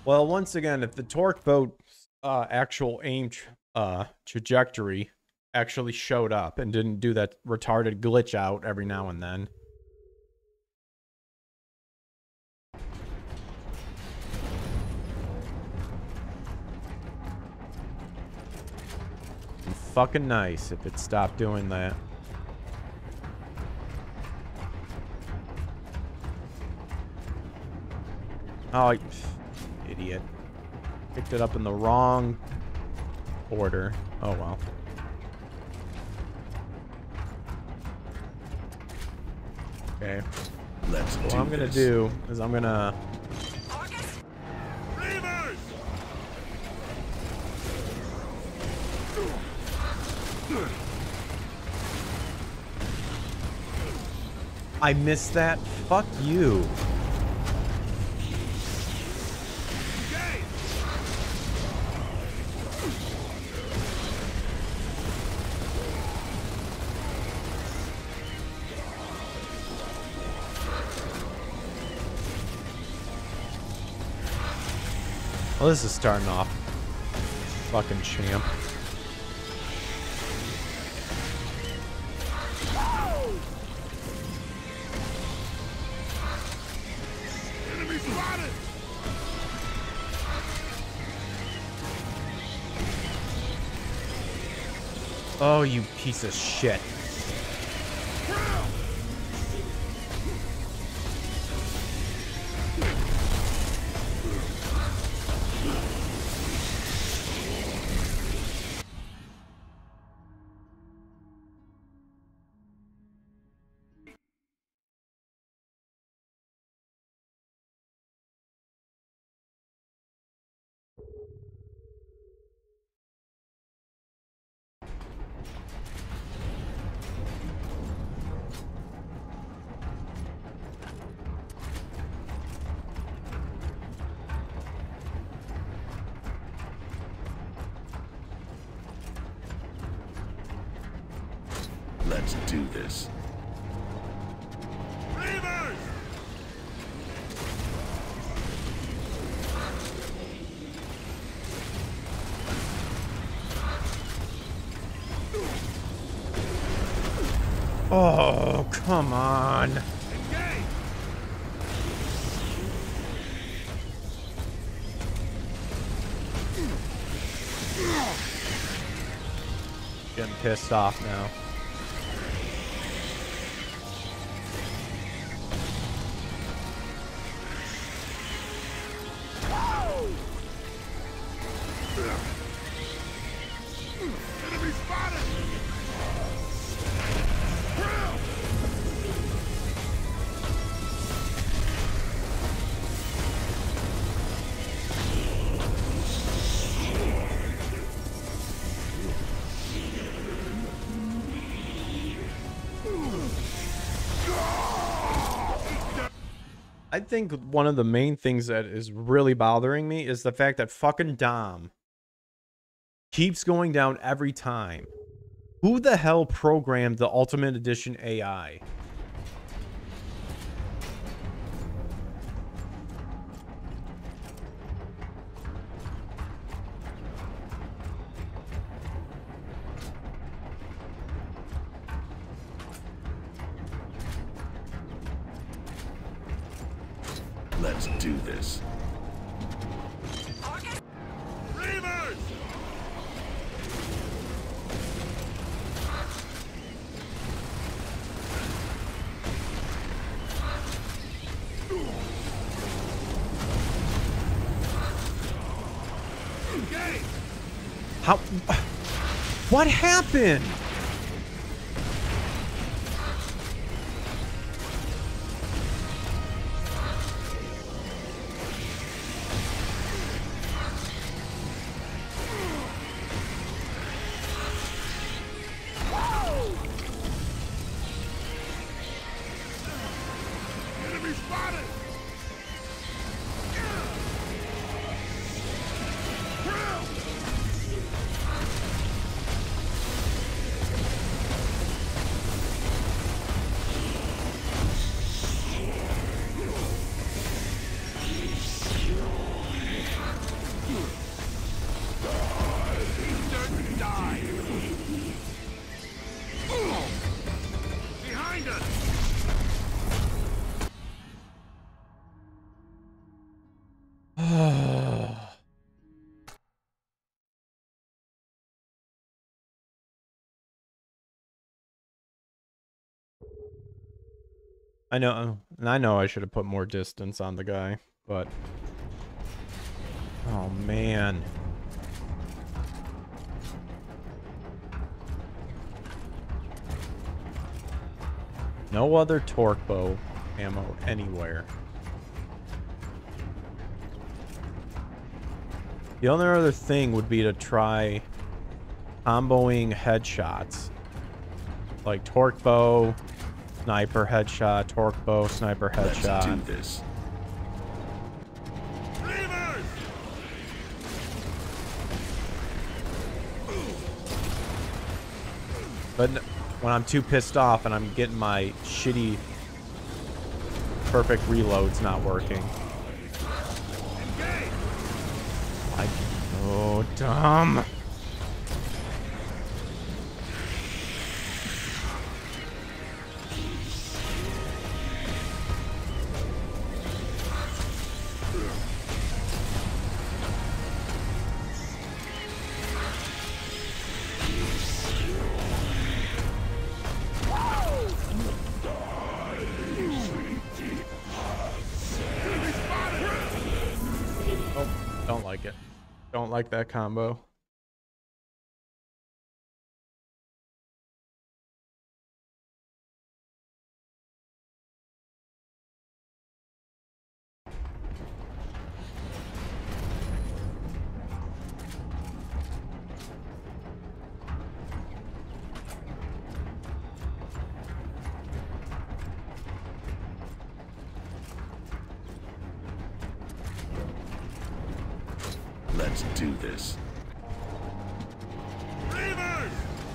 Well, once again, if the torque boat's uh, actual aim tra uh, trajectory actually showed up and didn't do that retarded glitch out every now and then. Be fucking nice if it stopped doing that. Oh, idiot. Picked it up in the wrong order. Oh, well. Okay. Let's What do I'm gonna this. do is I'm gonna... Reavers! I missed that? Fuck you. Well, this is starting off fucking champ. Enemy spotted! Oh, you piece of shit. Let's do this. Reavers! Oh, come on. Engage! Getting pissed off now. Enemy spotted! I think one of the main things that is really bothering me is the fact that fucking Dom keeps going down every time. Who the hell programmed the Ultimate Edition A I? Let's do this. Reavers! Engage! How? What happened? Enemy spotted! I know, and I know I should have put more distance on the guy, but... Oh, man. No other torque bow ammo anywhere. The only other thing would be to try comboing headshots. Like torque bow, sniper headshot, torque bow, sniper headshot. Let's do this. But when I'm too pissed off and I'm getting my shitty perfect reloads not working. I, oh, dumb. Don't like that combo. Let's do this. Reavers!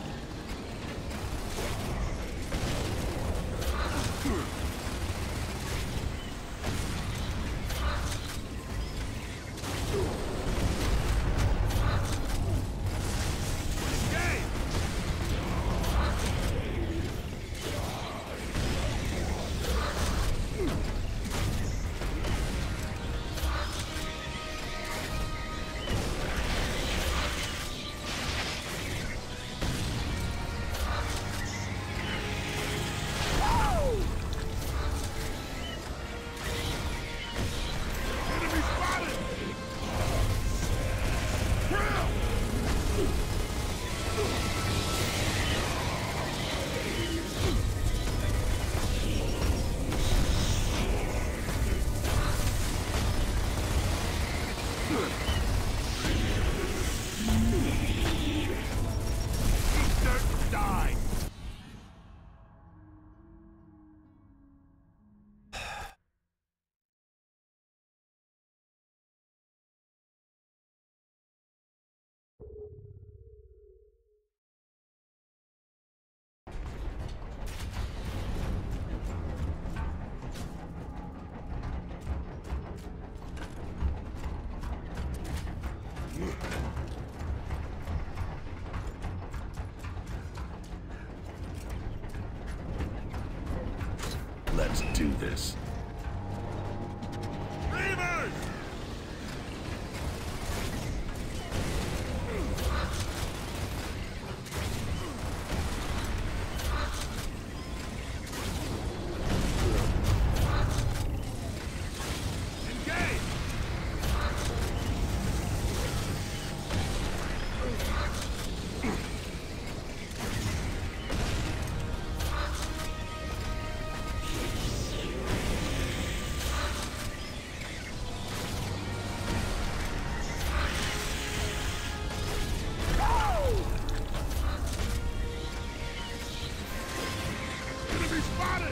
Let's do this. Reavers! Engage! Enemy spotted!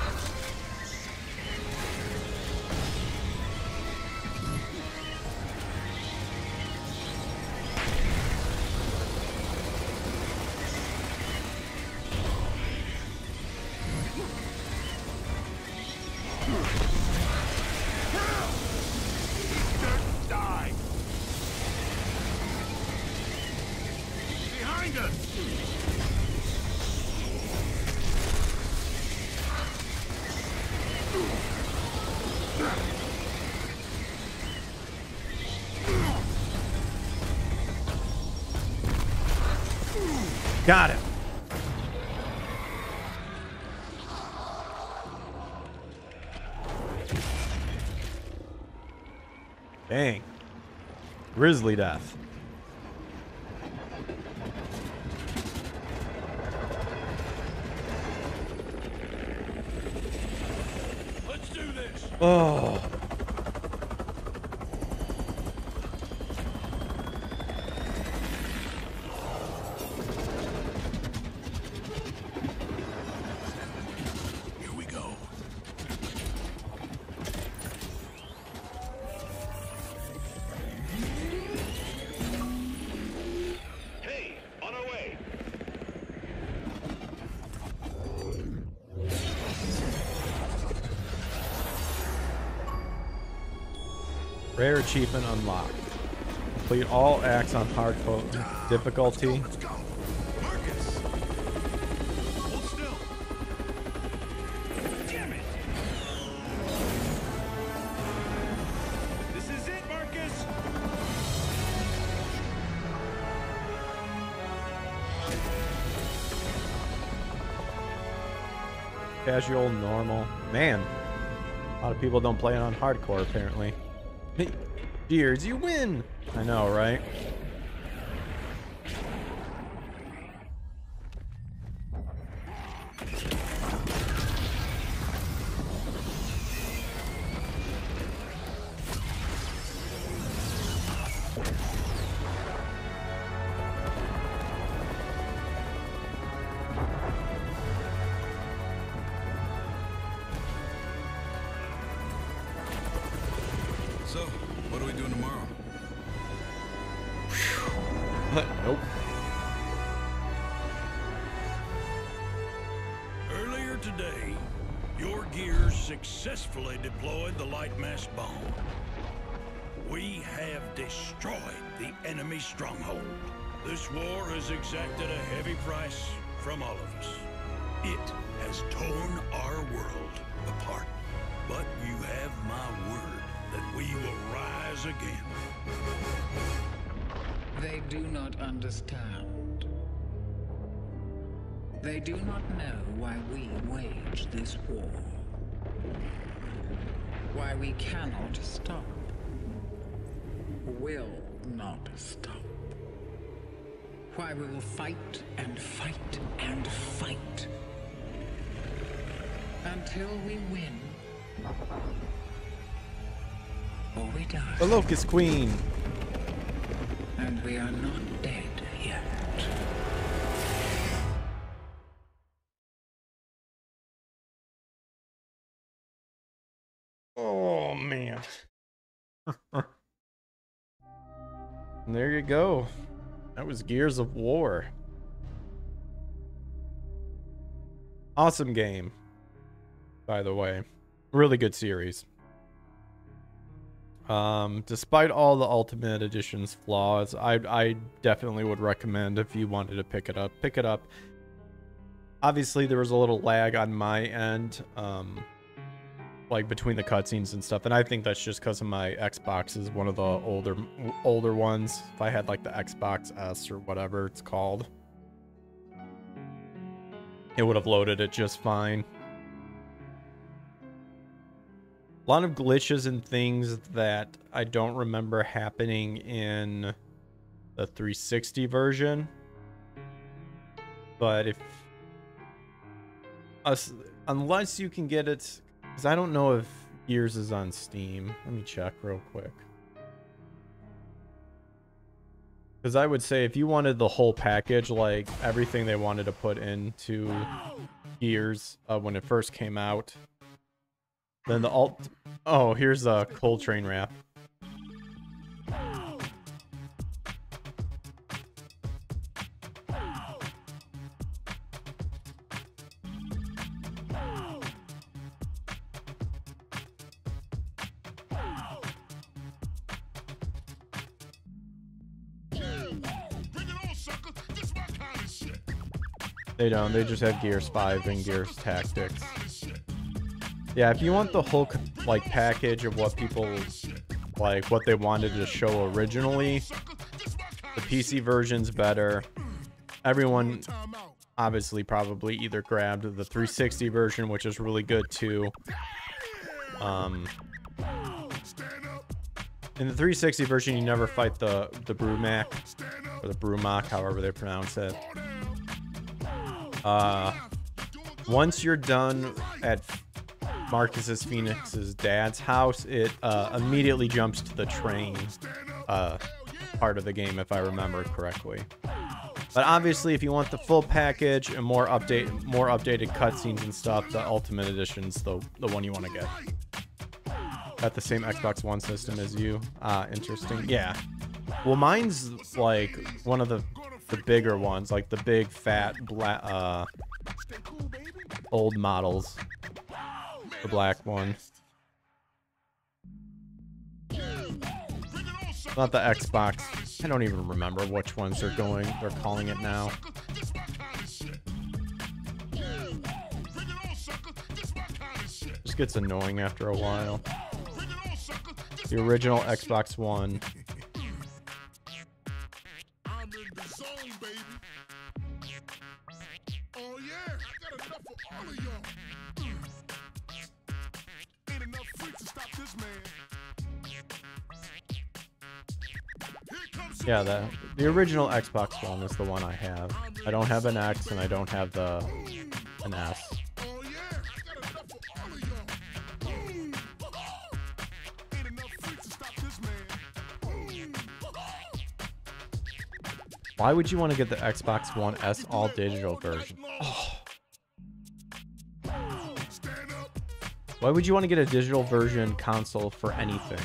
Die! Behind us! Got him. Dang. Grizzly death. Let's do this. Oh. Here we go. Hey, on our way. Rare achievement unlocked. Complete all acts on hardcore difficulty. Let's go. Marcus. Hold still. Damn it. This is it, Marcus. Casual, normal. Man, a lot of people don't play it on hardcore apparently. Gears, you win! I know, right? So, what are we doing tomorrow? Nope. Earlier today, your gears successfully deployed the light mass bomb. We have destroyed the enemy stronghold. This war has exacted a heavy price from all of us. It has torn our world apart. But you have my word that we will rise again. They do not understand. They do not know why we wage this war. Why we cannot stop. Will not stop. Why we will fight and fight and fight. Until we win. Or we die. The Locust Queen. And we are not dead yet. Oh, man. And there you go. That was Gears of War. Awesome game, by the way. Really good series. Um, despite all the Ultimate Edition's flaws, I, I definitely would recommend if you wanted to pick it up, pick it up. Obviously, there was a little lag on my end, um, like between the cutscenes and stuff, and I think that's just because of my Xbox is one of the older older ones. If I had like the Xbox S or whatever it's called, it would have loaded it just fine. A lot of glitches and things that I don't remember happening in the three sixty version. But if... Us, unless you can get it... Because I don't know if Gears is on Steam. Let me check real quick. Because I would say if you wanted the whole package, like everything they wanted to put into Gears uh, when it first came out... Then the alt... Oh, here's a Coltrane rap. They don't. They just have Gears five and Gears Tactics. Yeah, if you want the whole like package of what people like, what they wanted to show originally, the P C version's better. Everyone obviously probably either grabbed the three sixty version, which is really good too. Um, in the three sixty version, you never fight the the Brumak or the Brumak, however they pronounce it. Uh, once you're done at Marcus's Phoenix's dad's house, it uh, immediately jumps to the train uh, part of the game, if I remember correctly. But obviously, if you want the full package and more update, more updated cutscenes and stuff, the Ultimate Edition's the the one you want to get. Got the same Xbox One system as you. Uh, interesting. Yeah. Well, mine's like one of the the bigger ones, like the big fat black uh old models. The black one. Not the Xbox. I don't even remember which ones they're going. They're calling it now. Just gets annoying after a while. The original Xbox One. I'm in the zone, baby. Oh yeah, I got enough for all of y'all. Ain't enough freaks to stop this man. Yeah, the the original Xbox One is the one I have. I don't have an X and I don't have the an S. Oh yeah, I got enough for all of y'all. Ain't enough freaks to stop this man. Why would you want to get the Xbox One S all digital version? Oh. Why would you want to get a digital version console for anything?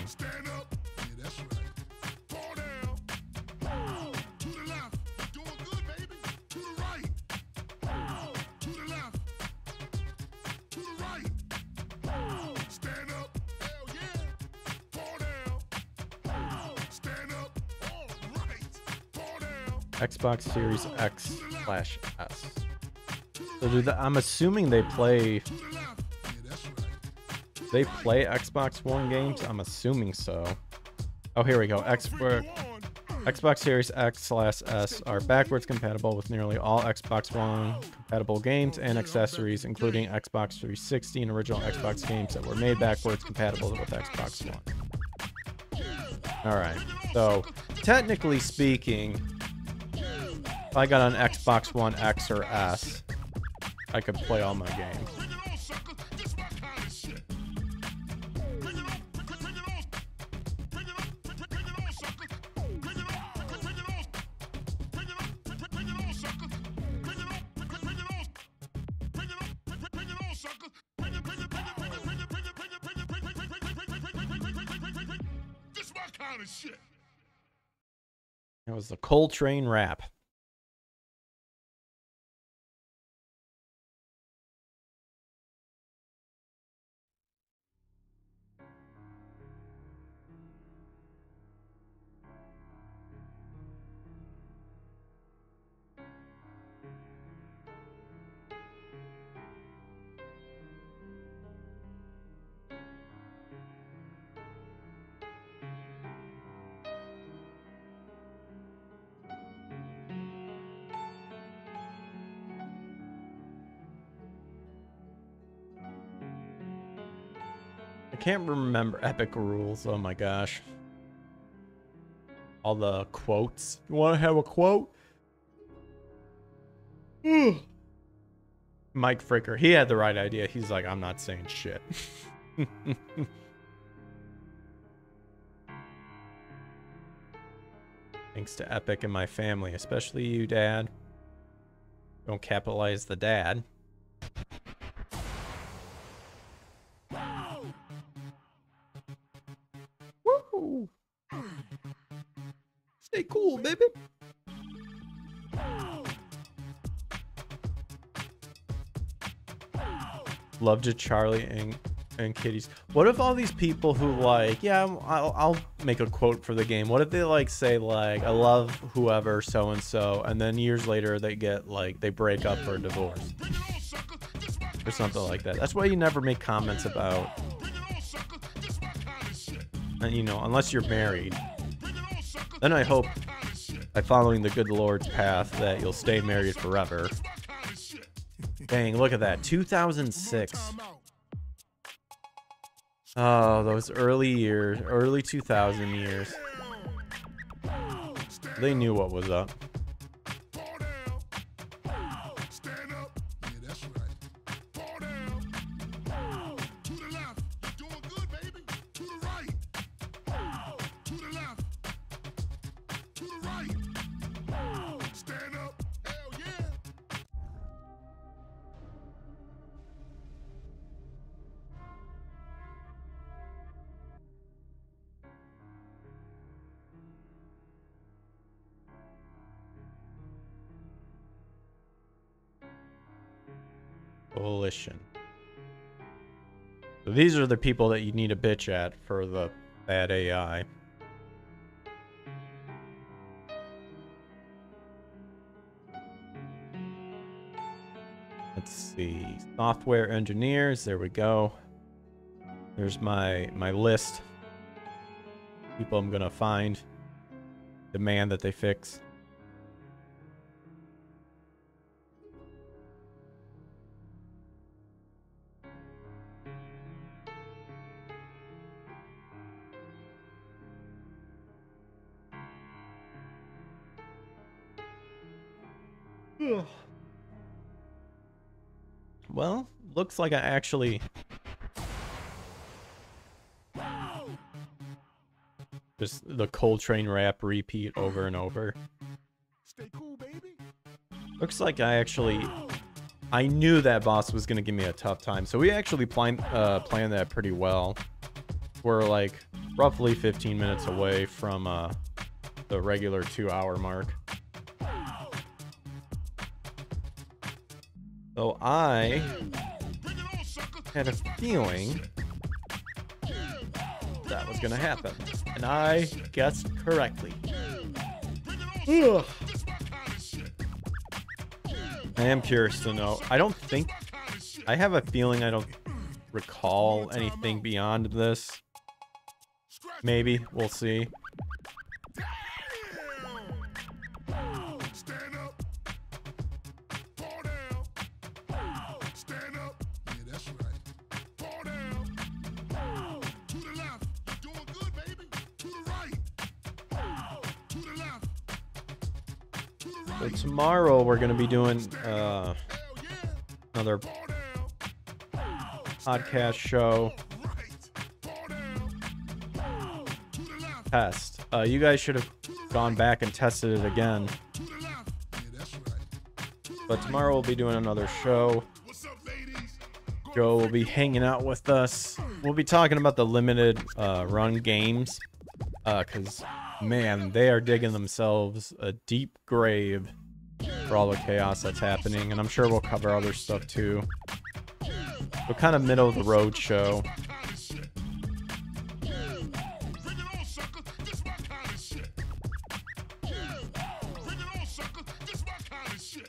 Xbox Series X slash S. So do the, I'm assuming they play. They play Xbox One games. I'm assuming so. Oh, here we go. Xbox Xbox Series X slash S are backwards compatible with nearly all Xbox One compatible games and accessories, including Xbox three sixty and original Xbox games that were made backwards compatible with Xbox One. All right. So technically speaking, if I got an Xbox One X or S, I could play all my games. This my kind of shit. It was the Coltrane rap. I can't remember Epic Rules. Oh my gosh. All the quotes. You want to have a quote? Mike Fricker. He had the right idea. He's like, I'm not saying shit. Thanks to Epic and my family, especially you, Dad. Don't capitalize the dad. Woo! Stay cool, baby. Love to Charlie and and Kitties. What if all these people who like, yeah, I'll, I'll make a quote for the game. What if they like say like, I love whoever so and so, and then years later they get like they break up or divorce or something like that. That's why you never make comments about. And you know, unless you're married, then I hope by following the good Lord's path that you'll stay married forever. Dang, look at that, two thousand six. Oh, those early years, early two thousand years. They knew what was up. Fall down. Stand up. Yeah, that's right. Fall down. To the left. You're doing good, baby. To the right. To the left. To the right. Stand up. Hell yeah. Coalition. So these are the people that you need to bitch at for the bad A I. Let's see. Software engineers. There we go. There's my my list. People I'm gonna find. Demand that they fix. Well, looks like I actually just the Coltrane rap repeat over and over. Stay cool, baby. Looks like I actually I knew that boss was gonna give me a tough time, so we actually planned uh, planned that pretty well. We're like roughly fifteen minutes away from uh, the regular two-hour mark. So I had a feeling that was gonna happen, and I guessed correctly. Ugh. I am curious to know. I don't think I have a feeling I don't recall anything beyond this. Maybe we'll see. Stand up. Fall down. Stand up. Yeah, that's right. Fall down. To the left. You're doing good, baby. To the right. To the left. To the So right. tomorrow we're gonna be doing uh, Hell yeah. another Fall down. podcast show Right. Fall down. To the left. test. Uh, you guys should have gone back and tested it again. To the left. Yeah, that's right. To the But tomorrow we'll be doing another show. What's up, ladies? Joe will be hanging out with us. We'll be talking about the limited uh, run games. Uh, cause man, they are digging themselves a deep grave for all the chaos that's happening, and I'm sure we'll cover other stuff too. So kind of middle of the road show. Bring it on, sucker. This my kind of shit. Bring it on, sucker. This my kind of shit.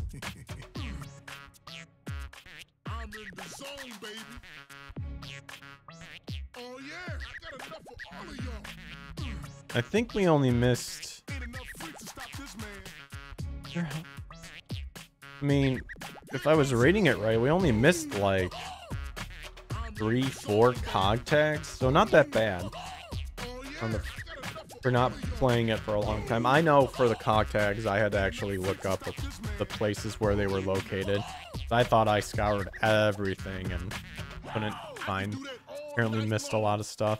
I'm in the zone, baby. Oh yeah, I got enough for all of y'all. I think we only missed. Ain't enough freaks to stop this man. I mean, if I was reading it right, we only missed like three, four cog tags, so not that bad. On the, for not playing it for a long time. I know for the cog tags, I had to actually look up the, the places where they were located. I thought I scoured everything and couldn't find. Apparently missed a lot of stuff.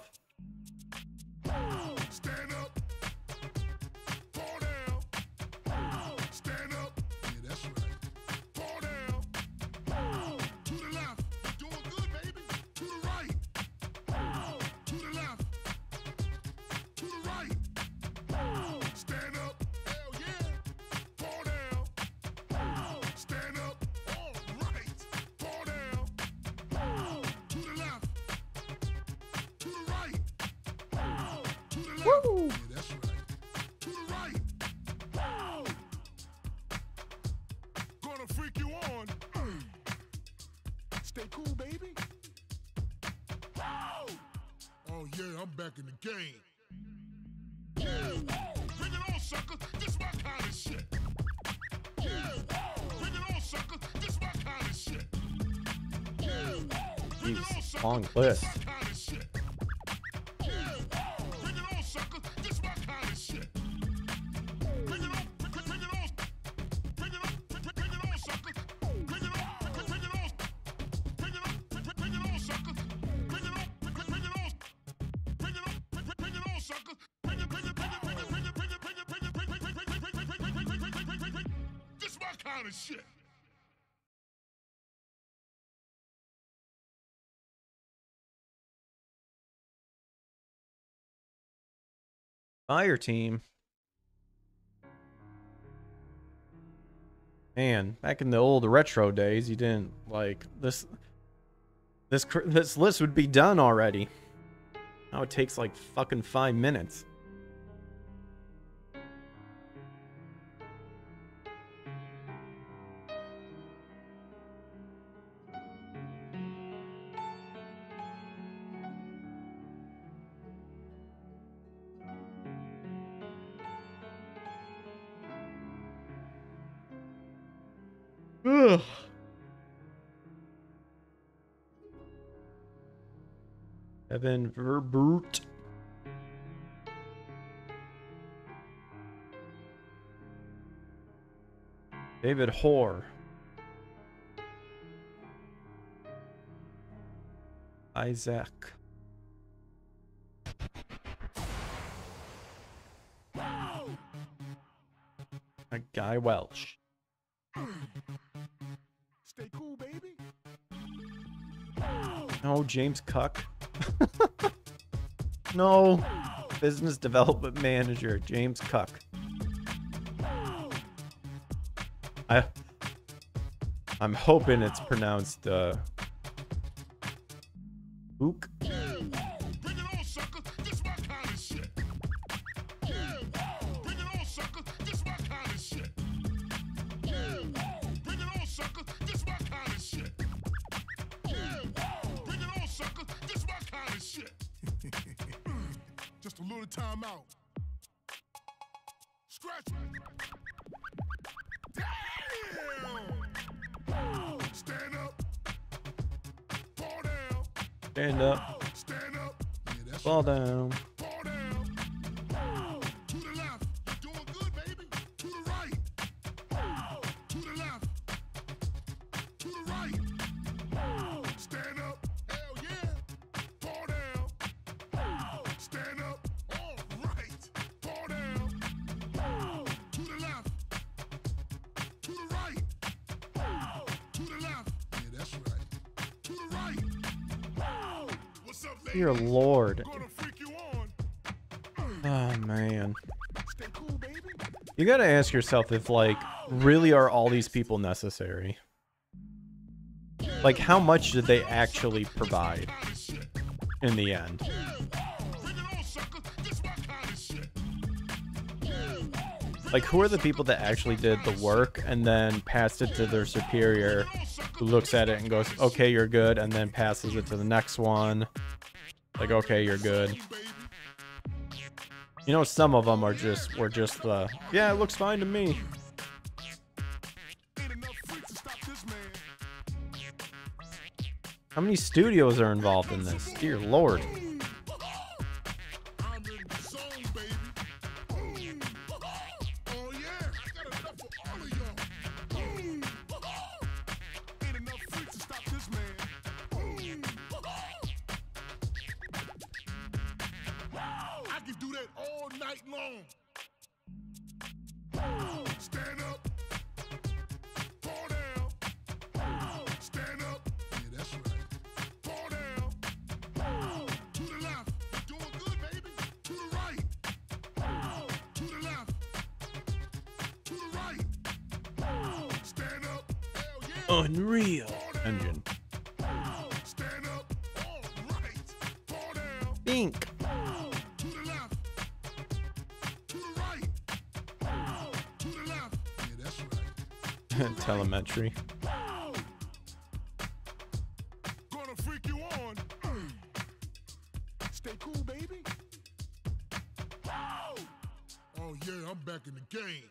Stand up. Fall down. Stand up. Yeah, that's right. Fall down. To the left. You're doing good, baby. To the right. To the left. To the right. Stand up. Hell yeah. Fall down. Stand up. All right. Fall down. To the left. To the right. To the left. Woo! Yeah, that's right. To the right. Gonna freak you on. Stay cool, baby. Oh yeah, I'm back in the game. Bring it on, sucker. This my kind of shit. Bring it on, sucker. This my kind of shit. Jeez, long list. Kind of shit. kind of shit. Fire team. Man, back in the old retro days, you didn't like this. This cr- this list would be done already. Now it takes like fucking five minutes. Ugh. Evan Verboot. David Hoare. Isaac. A Guy Welch. Stay cool, baby. No, James Cook. No. Business Development Manager, James Cook. I, I'm hoping it's pronounced, uh... Ook. Bring it on, sucker. This my kind of shit. Bring it on, sucker. This my kind of shit. Bring it on, sucker. This my kind of shit. Bring it on, sucker. This my kind of shit. Just a little time out. Scratch. Damn! Stand up. Fall down. Stand up. Stand up. Yeah, that's Fall right. down. Fall down. To the left. You're doing good, baby. To the right. To the left. To the right. Stand up. Hell yeah. Fall down. Stand up. All right. Fall down. To the left. To the right. To the left. Yeah, that's right. To the right. What's up, ladies? Dear Lord. Gonna freak you on. Oh, man. Stay cool, baby. You gotta ask yourself if, like, really are all these people necessary? Like, how much did they actually provide in the end? Bring it on, sucker. This my kind of shit. Like, who are the people that actually did the work and then passed it to their superior, who looks at it and goes, okay, you're good, and then passes it to the next one? Like, okay, you're good. You know, some of them are just, were just the, yeah, it looks fine to me. Ain't enough freaks to stop this man. How many studios are involved in this? Dear Lord. I'm in the zone, baby. Oh yeah, I got enough for all of y'all. Ain't enough freaks to stop this man. I can do that all night long. Stand up. Fall down. Stand up. Yeah, that's right. Fall down. To the left. You're doing good, baby. To the right. To the left. To the right. Stand up. Hell yeah. Unreal Engine. Stand up. All right. Fall down. Bink. To the left. To the right. To the left. Yeah, that's right. Telemetry. Gonna freak you on. Stay cool, baby. Oh yeah, I'm back in the game.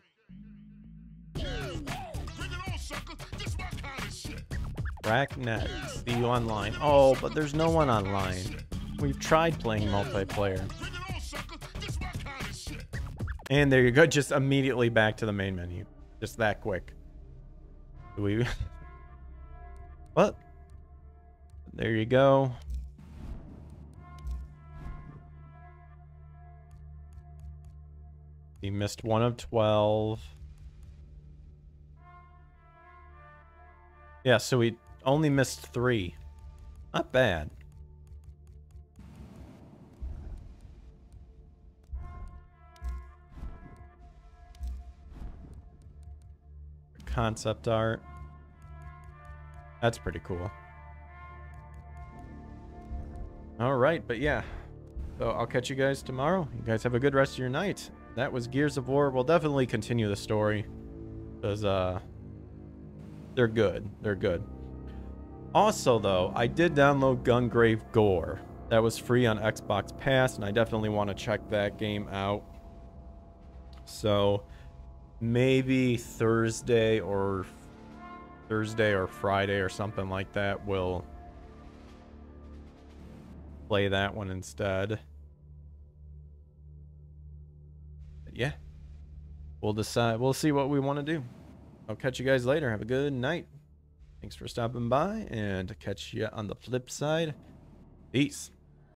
Bring it on, sucker. This my kind of shit. Racknet. See you online. Oh, but there's no one online. We've tried playing multiplayer. Bring it on, sucker. This my kind of shit. And there you go. Just immediately back to the main menu. Just that quick. Do we... What? There you go. You missed one of twelve. Yeah, so we only missed three. Not bad. Concept art. That's pretty cool. All right, but yeah. So I'll catch you guys tomorrow. You guys have a good rest of your night. That was Gears of War. We'll definitely continue the story. Because, uh... they're good. They're good. Also, though, I did download Gungrave Gore. That was free on Xbox Pass, and I definitely want to check that game out. So, maybe Thursday or... Thursday or Friday or something like that, we'll play that one instead. But yeah, we'll decide. We'll see what we want to do. I'll catch you guys later. Have a good night. Thanks for stopping by, and catch you on the flip side. Peace.